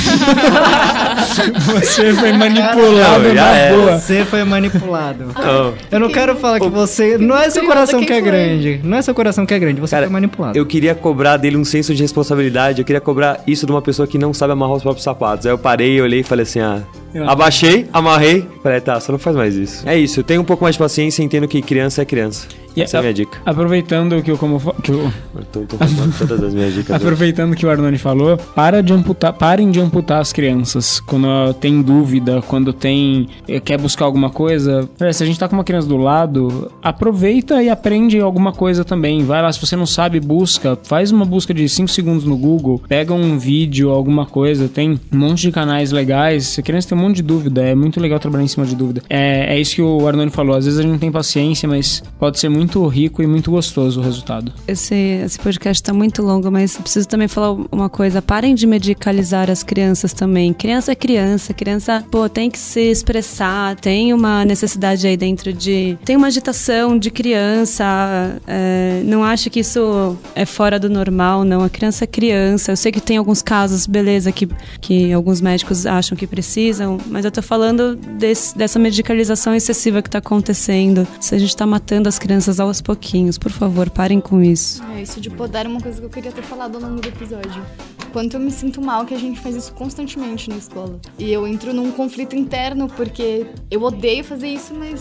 Você foi manipulado na boa. Você foi manipulado. Eu não quero falar que você... Não é seu coração que é grande. Não é seu coração que é grande. Você foi manipulado. Eu queria cobrar dele um senso de responsabilidade. Eu queria cobrar isso de uma pessoa que não sabe amarrar os próprios sapatos. Aí eu parei, olhei e falei assim, abaixei, amarrei. Falei, tá, você não faz mais isso. É isso, eu tenho um pouco mais de paciência e entendo que criança é criança. Essa é a minha dica. Aproveitando que eu tô falando todas as minhas dicas. Aproveitando que o Arnone falou, parem de amputar as crianças. Quando tem dúvida, quando quer buscar alguma coisa. Se a gente tá com uma criança do lado, aproveita e aprende alguma coisa também. Vai lá, se você não sabe, busca. Faz uma busca de 5 segundos no Google. Pega um vídeo, alguma coisa. Tem um monte de canais legais. Se a criança tem um monte de dúvida, é muito legal trabalhar em cima de dúvida. É isso que o Arnone falou. Às vezes a gente não tem paciência, mas pode ser muito rico e muito gostoso o resultado. Esse podcast tá muito longo, mas preciso também falar uma coisa. Parem de medicalizar as crianças também. Criança é criança. Criança, tem que se expressar. Tem uma necessidade aí dentro tem uma agitação de criança. Não acho que isso é fora do normal, não. A criança é criança. Eu sei que tem alguns casos, beleza, que alguns médicos acham que precisam, mas eu tô falando dessa medicalização excessiva que tá acontecendo. Se a gente tá matando as crianças aos pouquinhos, por favor, parem com isso. Isso de podar é uma coisa que eu queria ter falado ao longo do episódio. Quanto eu me sinto mal que a gente faz isso constantemente na escola. E eu entro num conflito interno porque eu odeio fazer isso, mas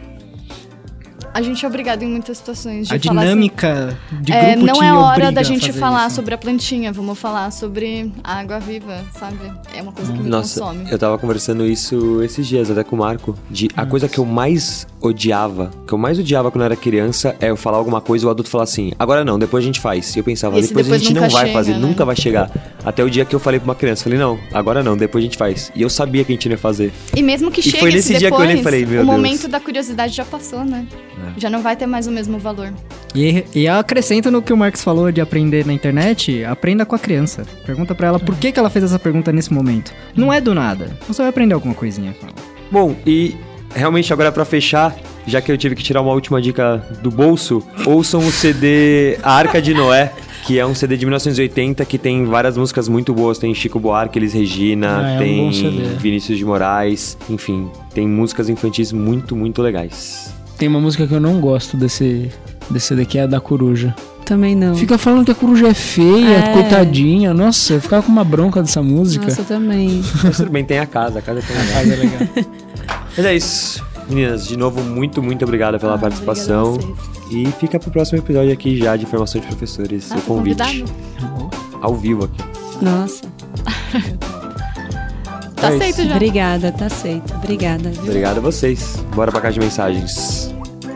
a gente é obrigado em muitas situações de a falar dinâmica assim, de grupo não te é hora obriga da gente a fazer falar isso. sobre a plantinha, vamos falar sobre a água viva, sabe? É uma coisa que me consome. Eu tava conversando isso esses dias até com o Marco, a coisa que eu mais odiava quando eu era criança é eu falar alguma coisa e o adulto falar assim, agora não, depois a gente faz. E eu pensava, depois a gente não vai fazer, né? nunca vai chegar. Até o dia que eu falei pra uma criança, falei, não, agora não, depois a gente faz. E eu sabia que a gente não ia fazer. E mesmo que chegue foi nesse depois, dia que eu olhei e falei, meu o Deus. momento da curiosidade já passou, né? Já não vai ter mais o mesmo valor. E acrescento no que o Marcos falou de aprender na internet, aprenda com a criança. Pergunta pra ela por que ela fez essa pergunta nesse momento. Não é do nada. Você vai aprender alguma coisinha com ela. Bom, e realmente agora pra fechar, já que eu tive que tirar uma última dica do bolso, ouçam o CD A Arca de Noé, que é um CD de 1980 que tem várias músicas muito boas. Tem Chico Buarque, Elis Regina, tem um bom CD. Vinícius de Moraes, enfim, tem músicas infantis muito, muito legais. Tem uma música que eu não gosto desse CD, que é a da coruja. Também não. Fica falando que a coruja é feia, coitadinha. Nossa, eu ficava com uma bronca dessa música. Nossa, eu também. Mas tudo bem, tem a casa tem A casa é legal. Mas é isso. Meninas, de novo, muito, muito obrigada pela participação. E fica pro próximo episódio aqui já de formação de professores. O convite. Convidado? Ao vivo aqui. Nossa. Tá aceito já. Obrigada, tá aceito. Obrigada, viu? Obrigado a vocês. Bora pra caixa de mensagens.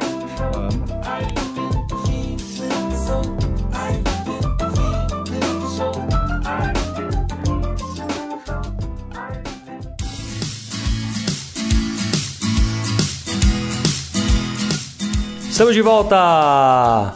Estamos de volta!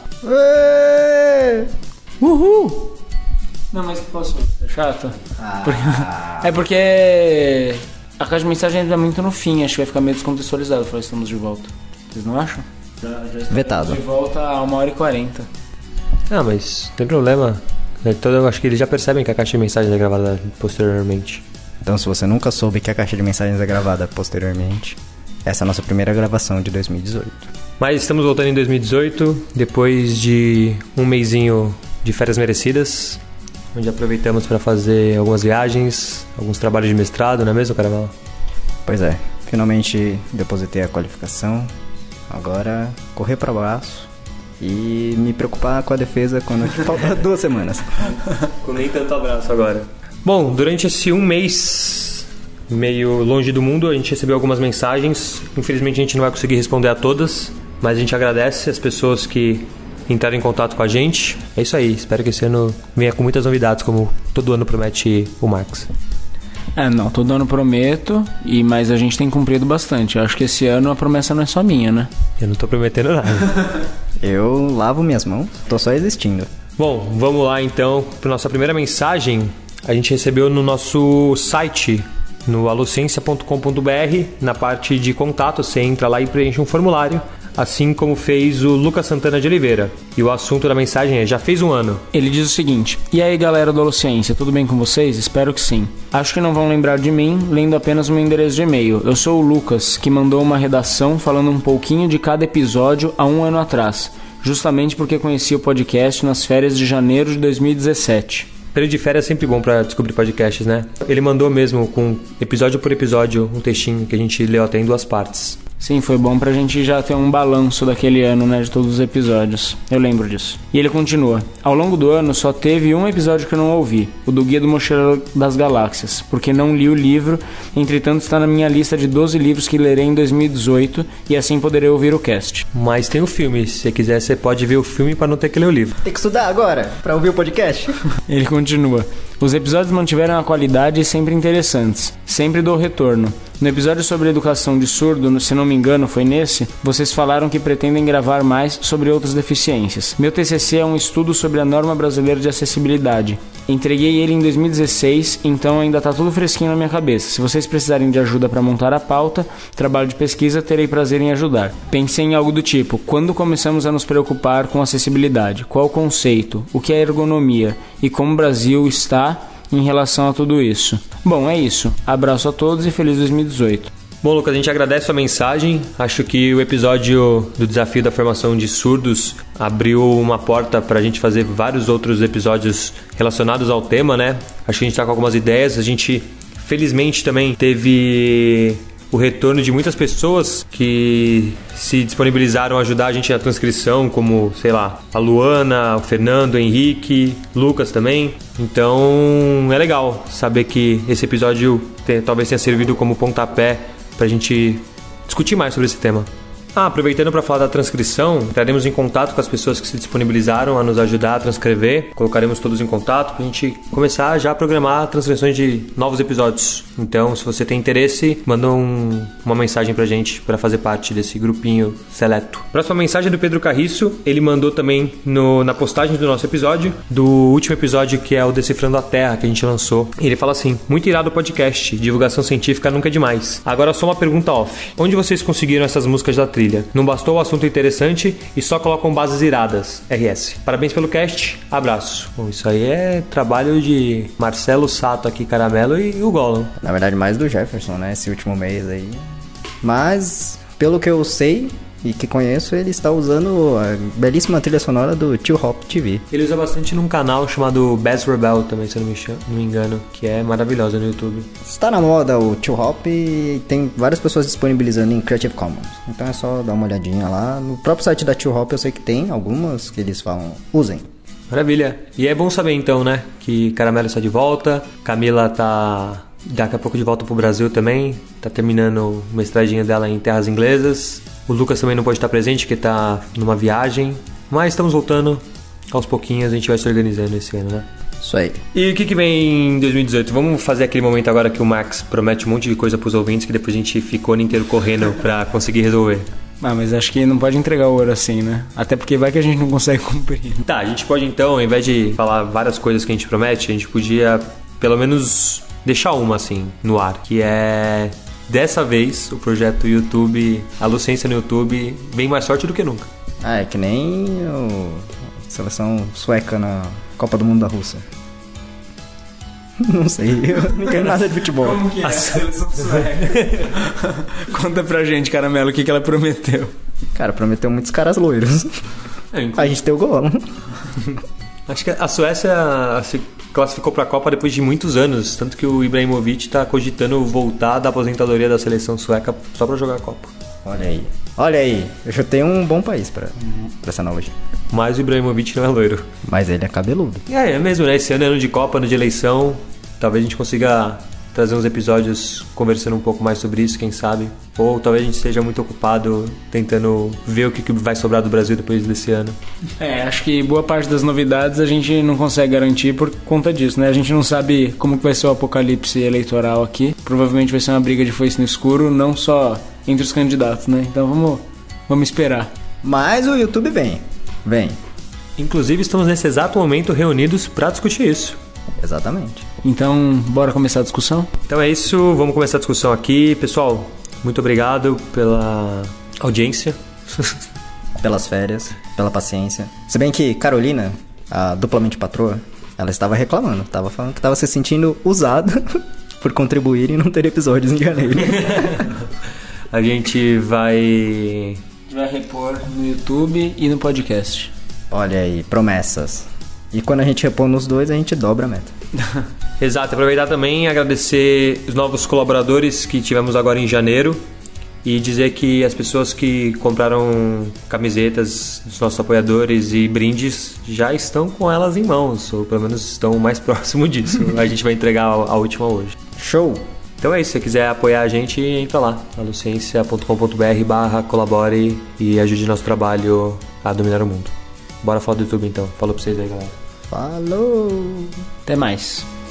Uhul! Não, mas posso ser chato? É porque a caixa de mensagem ainda é muito no fim, acho que vai ficar meio descontextualizado falar estamos de volta. Vocês não acham? Já estamos Vetado. de volta a 1h40. Ah, mas não tem problema. Então eu acho que eles já percebem que a caixa de mensagens é gravada posteriormente. Então, se você nunca soube que a caixa de mensagens é gravada posteriormente, essa é a nossa primeira gravação de 2018. Mas estamos voltando em 2018, depois de um mesinho de férias merecidas, onde aproveitamos para fazer algumas viagens, alguns trabalhos de mestrado, não é mesmo, Caravala? Pois é, finalmente depositei a qualificação, agora correr para baixo e me preocupar com a defesa quando faltar 2 semanas. Com nem tanto abraço agora. Bom, durante esse um mês meio longe do mundo, a gente recebeu algumas mensagens. Infelizmente a gente não vai conseguir responder a todas, mas a gente agradece as pessoas que entraram em contato com a gente. É isso aí, espero que esse ano venha com muitas novidades, como todo ano promete o Marcos. Não, todo ano prometo, mas a gente tem cumprido bastante. Eu acho que esse ano a promessa não é só minha, né? Eu não tô prometendo nada. Eu lavo minhas mãos, tô só existindo. Bom, vamos lá então para nossa primeira mensagem. A gente recebeu no nosso site, no alociencia.com.br, na parte de contato, você entra lá e preenche um formulário, assim como fez o Lucas Santana de Oliveira. E o assunto da mensagem é: já fez um ano. Ele diz o seguinte: e aí galera do Alociência, tudo bem com vocês? Espero que sim. Acho que não vão lembrar de mim lendo apenas o meu endereço de e-mail. Eu sou o Lucas, que mandou uma redação falando um pouquinho de cada episódio há um ano atrás, justamente porque conheci o podcast nas férias de janeiro de 2017. Período de férias é sempre bom pra descobrir podcasts, né? Ele mandou mesmo, com episódio por episódio, um textinho que a gente leu até em 2 partes. Sim, foi bom pra gente já ter um balanço daquele ano, né, de todos os episódios. Eu lembro disso. E ele continua: ao longo do ano só teve um episódio que eu não ouvi, o do Guia do Mochileiro das Galáxias, porque não li o livro, entretanto está na minha lista de 12 livros que lerei em 2018 e assim poderei ouvir o cast. Mas tem o filme, se você quiser você pode ver o filme pra não ter que ler o livro. Tem que estudar agora pra ouvir o podcast. Ele continua: os episódios mantiveram a qualidade sempre interessantes, sempre dou retorno. No episódio sobre educação de surdo, se não me engano foi nesse, vocês falaram que pretendem gravar mais sobre outras deficiências. Meu TCC é um estudo sobre a norma brasileira de acessibilidade. Entreguei ele em 2016, então ainda tá tudo fresquinho na minha cabeça. Se vocês precisarem de ajuda para montar a pauta, trabalho de pesquisa, terei prazer em ajudar. Pensei em algo do tipo: quando começamos a nos preocupar com acessibilidade? Qual o conceito? O que é ergonomia? E como o Brasil está em relação a tudo isso? Bom, é isso. Abraço a todos e feliz 2018. Bom, Lucas, a gente agradece a sua mensagem. Acho que o episódio do Desafio da Formação de Surdos abriu uma porta para a gente fazer vários outros episódios relacionados ao tema, né? Acho que a gente está com algumas ideias. A gente, felizmente, também teve o retorno de muitas pessoas que se disponibilizaram a ajudar a gente na transcrição, como, sei lá, a Luana, o Fernando, o Henrique, Lucas também. Então é legal saber que esse episódio talvez tenha servido como pontapé pra gente discutir mais sobre esse tema. Aproveitando para falar da transcrição, entraremos em contato com as pessoas que se disponibilizaram a nos ajudar a transcrever. Colocaremos todos em contato para a gente começar já a programar transcrições de novos episódios. Então, se você tem interesse, manda uma mensagem pra gente para fazer parte desse grupinho seleto. Próxima mensagem é do Pedro Carriço. Ele mandou também na postagem do nosso episódio, do último episódio, que é o Decifrando a Terra, que a gente lançou. Ele fala assim: muito irado o podcast, divulgação científica nunca é demais. Agora só uma pergunta off: onde vocês conseguiram essas músicas da trilha? Não bastou o assunto interessante e só colocam bases iradas. RS. Parabéns pelo cast. Abraço. Bom, isso aí é trabalho de Marcelo Sato aqui, Caramelo, e o Gollum. Na verdade, mais do Jefferson, né? Esse último mês aí. Mas, pelo que eu sei e que conheço, ele está usando a belíssima trilha sonora do Tio Hop TV. Ele usa bastante num canal chamado Bass Rebel também, se eu não me engano, que é maravilhosa no YouTube. Está na moda o Tio Hop e tem várias pessoas disponibilizando em Creative Commons. Então é só dar uma olhadinha lá. No próprio site da Tio Hop eu sei que tem algumas que eles falam: usem. Maravilha. E é bom saber então, né, que Caramelo está de volta, Camila tá daqui a pouco de volta pro Brasil também, tá terminando uma estradinha dela em terras inglesas. O Lucas também não pode estar presente, porque tá numa viagem, mas estamos voltando aos pouquinhos, a gente vai se organizando esse ano, né? Isso aí. E o que vem em 2018? Vamos fazer aquele momento agora que o Max promete um monte de coisa pros ouvintes, que depois a gente ficou o ano inteiro correndo pra conseguir resolver. Mas acho que não pode entregar o ouro assim, né? Até porque vai que a gente não consegue cumprir. Tá, a gente pode então, ao invés de falar várias coisas que a gente promete, a gente podia pelo menos deixar uma assim no ar, que é: dessa vez o projeto YouTube, a Alociência no YouTube, vem mais forte do que nunca. É que nem a seleção sueca na Copa do Mundo da Rússia. Não sei, eu não entendo nada de futebol. Como que é a seleção sueca? Conta pra gente, Caramelo, o que ela prometeu. Cara, prometeu muitos caras loiros. A gente tem o gol. Acho que a Suécia se classificou para a Copa depois de muitos anos, tanto que o Ibrahimovic está cogitando voltar da aposentadoria da seleção sueca só para jogar a Copa. Olha aí, eu chutei um bom país para essa analogia. Mas o Ibrahimovic não é loiro. Mas ele é cabeludo. É mesmo, né? Esse ano é ano de Copa, ano de eleição, talvez a gente consiga trazer uns episódios conversando um pouco mais sobre isso, quem sabe. Ou talvez a gente esteja muito ocupado tentando ver o que vai sobrar do Brasil depois desse ano. Acho que boa parte das novidades a gente não consegue garantir por conta disso, né? A gente não sabe como que vai ser o apocalipse eleitoral aqui. Provavelmente vai ser uma briga de foice no escuro, não só entre os candidatos, né? Então vamos esperar. Mas o YouTube vem. Inclusive, estamos nesse exato momento reunidos para discutir isso. Exatamente. Então, bora começar a discussão? Então é isso, vamos começar a discussão aqui. Pessoal, muito obrigado pela audiência. Pelas férias, pela paciência. Se bem que Carolina, a duplamente patroa, ela estava reclamando. Estava falando que estava se sentindo usada por contribuir e não ter episódios em janeiro. A gente vai repor no YouTube e no podcast. Olha aí, promessas. E quando a gente repor nos dois, a gente dobra a meta. Exato, aproveitar também e agradecer os novos colaboradores que tivemos agora em janeiro e dizer que as pessoas que compraram camisetas dos nossos apoiadores e brindes já estão com elas em mãos, ou pelo menos estão mais próximo disso. A gente vai entregar a última hoje. Show! Então é isso, se você quiser apoiar a gente, entra lá, aluciencia.com.br/colabore e ajude nosso trabalho a dominar o mundo. Bora falar do YouTube então. Falou pra vocês aí, galera. Falou! Até mais.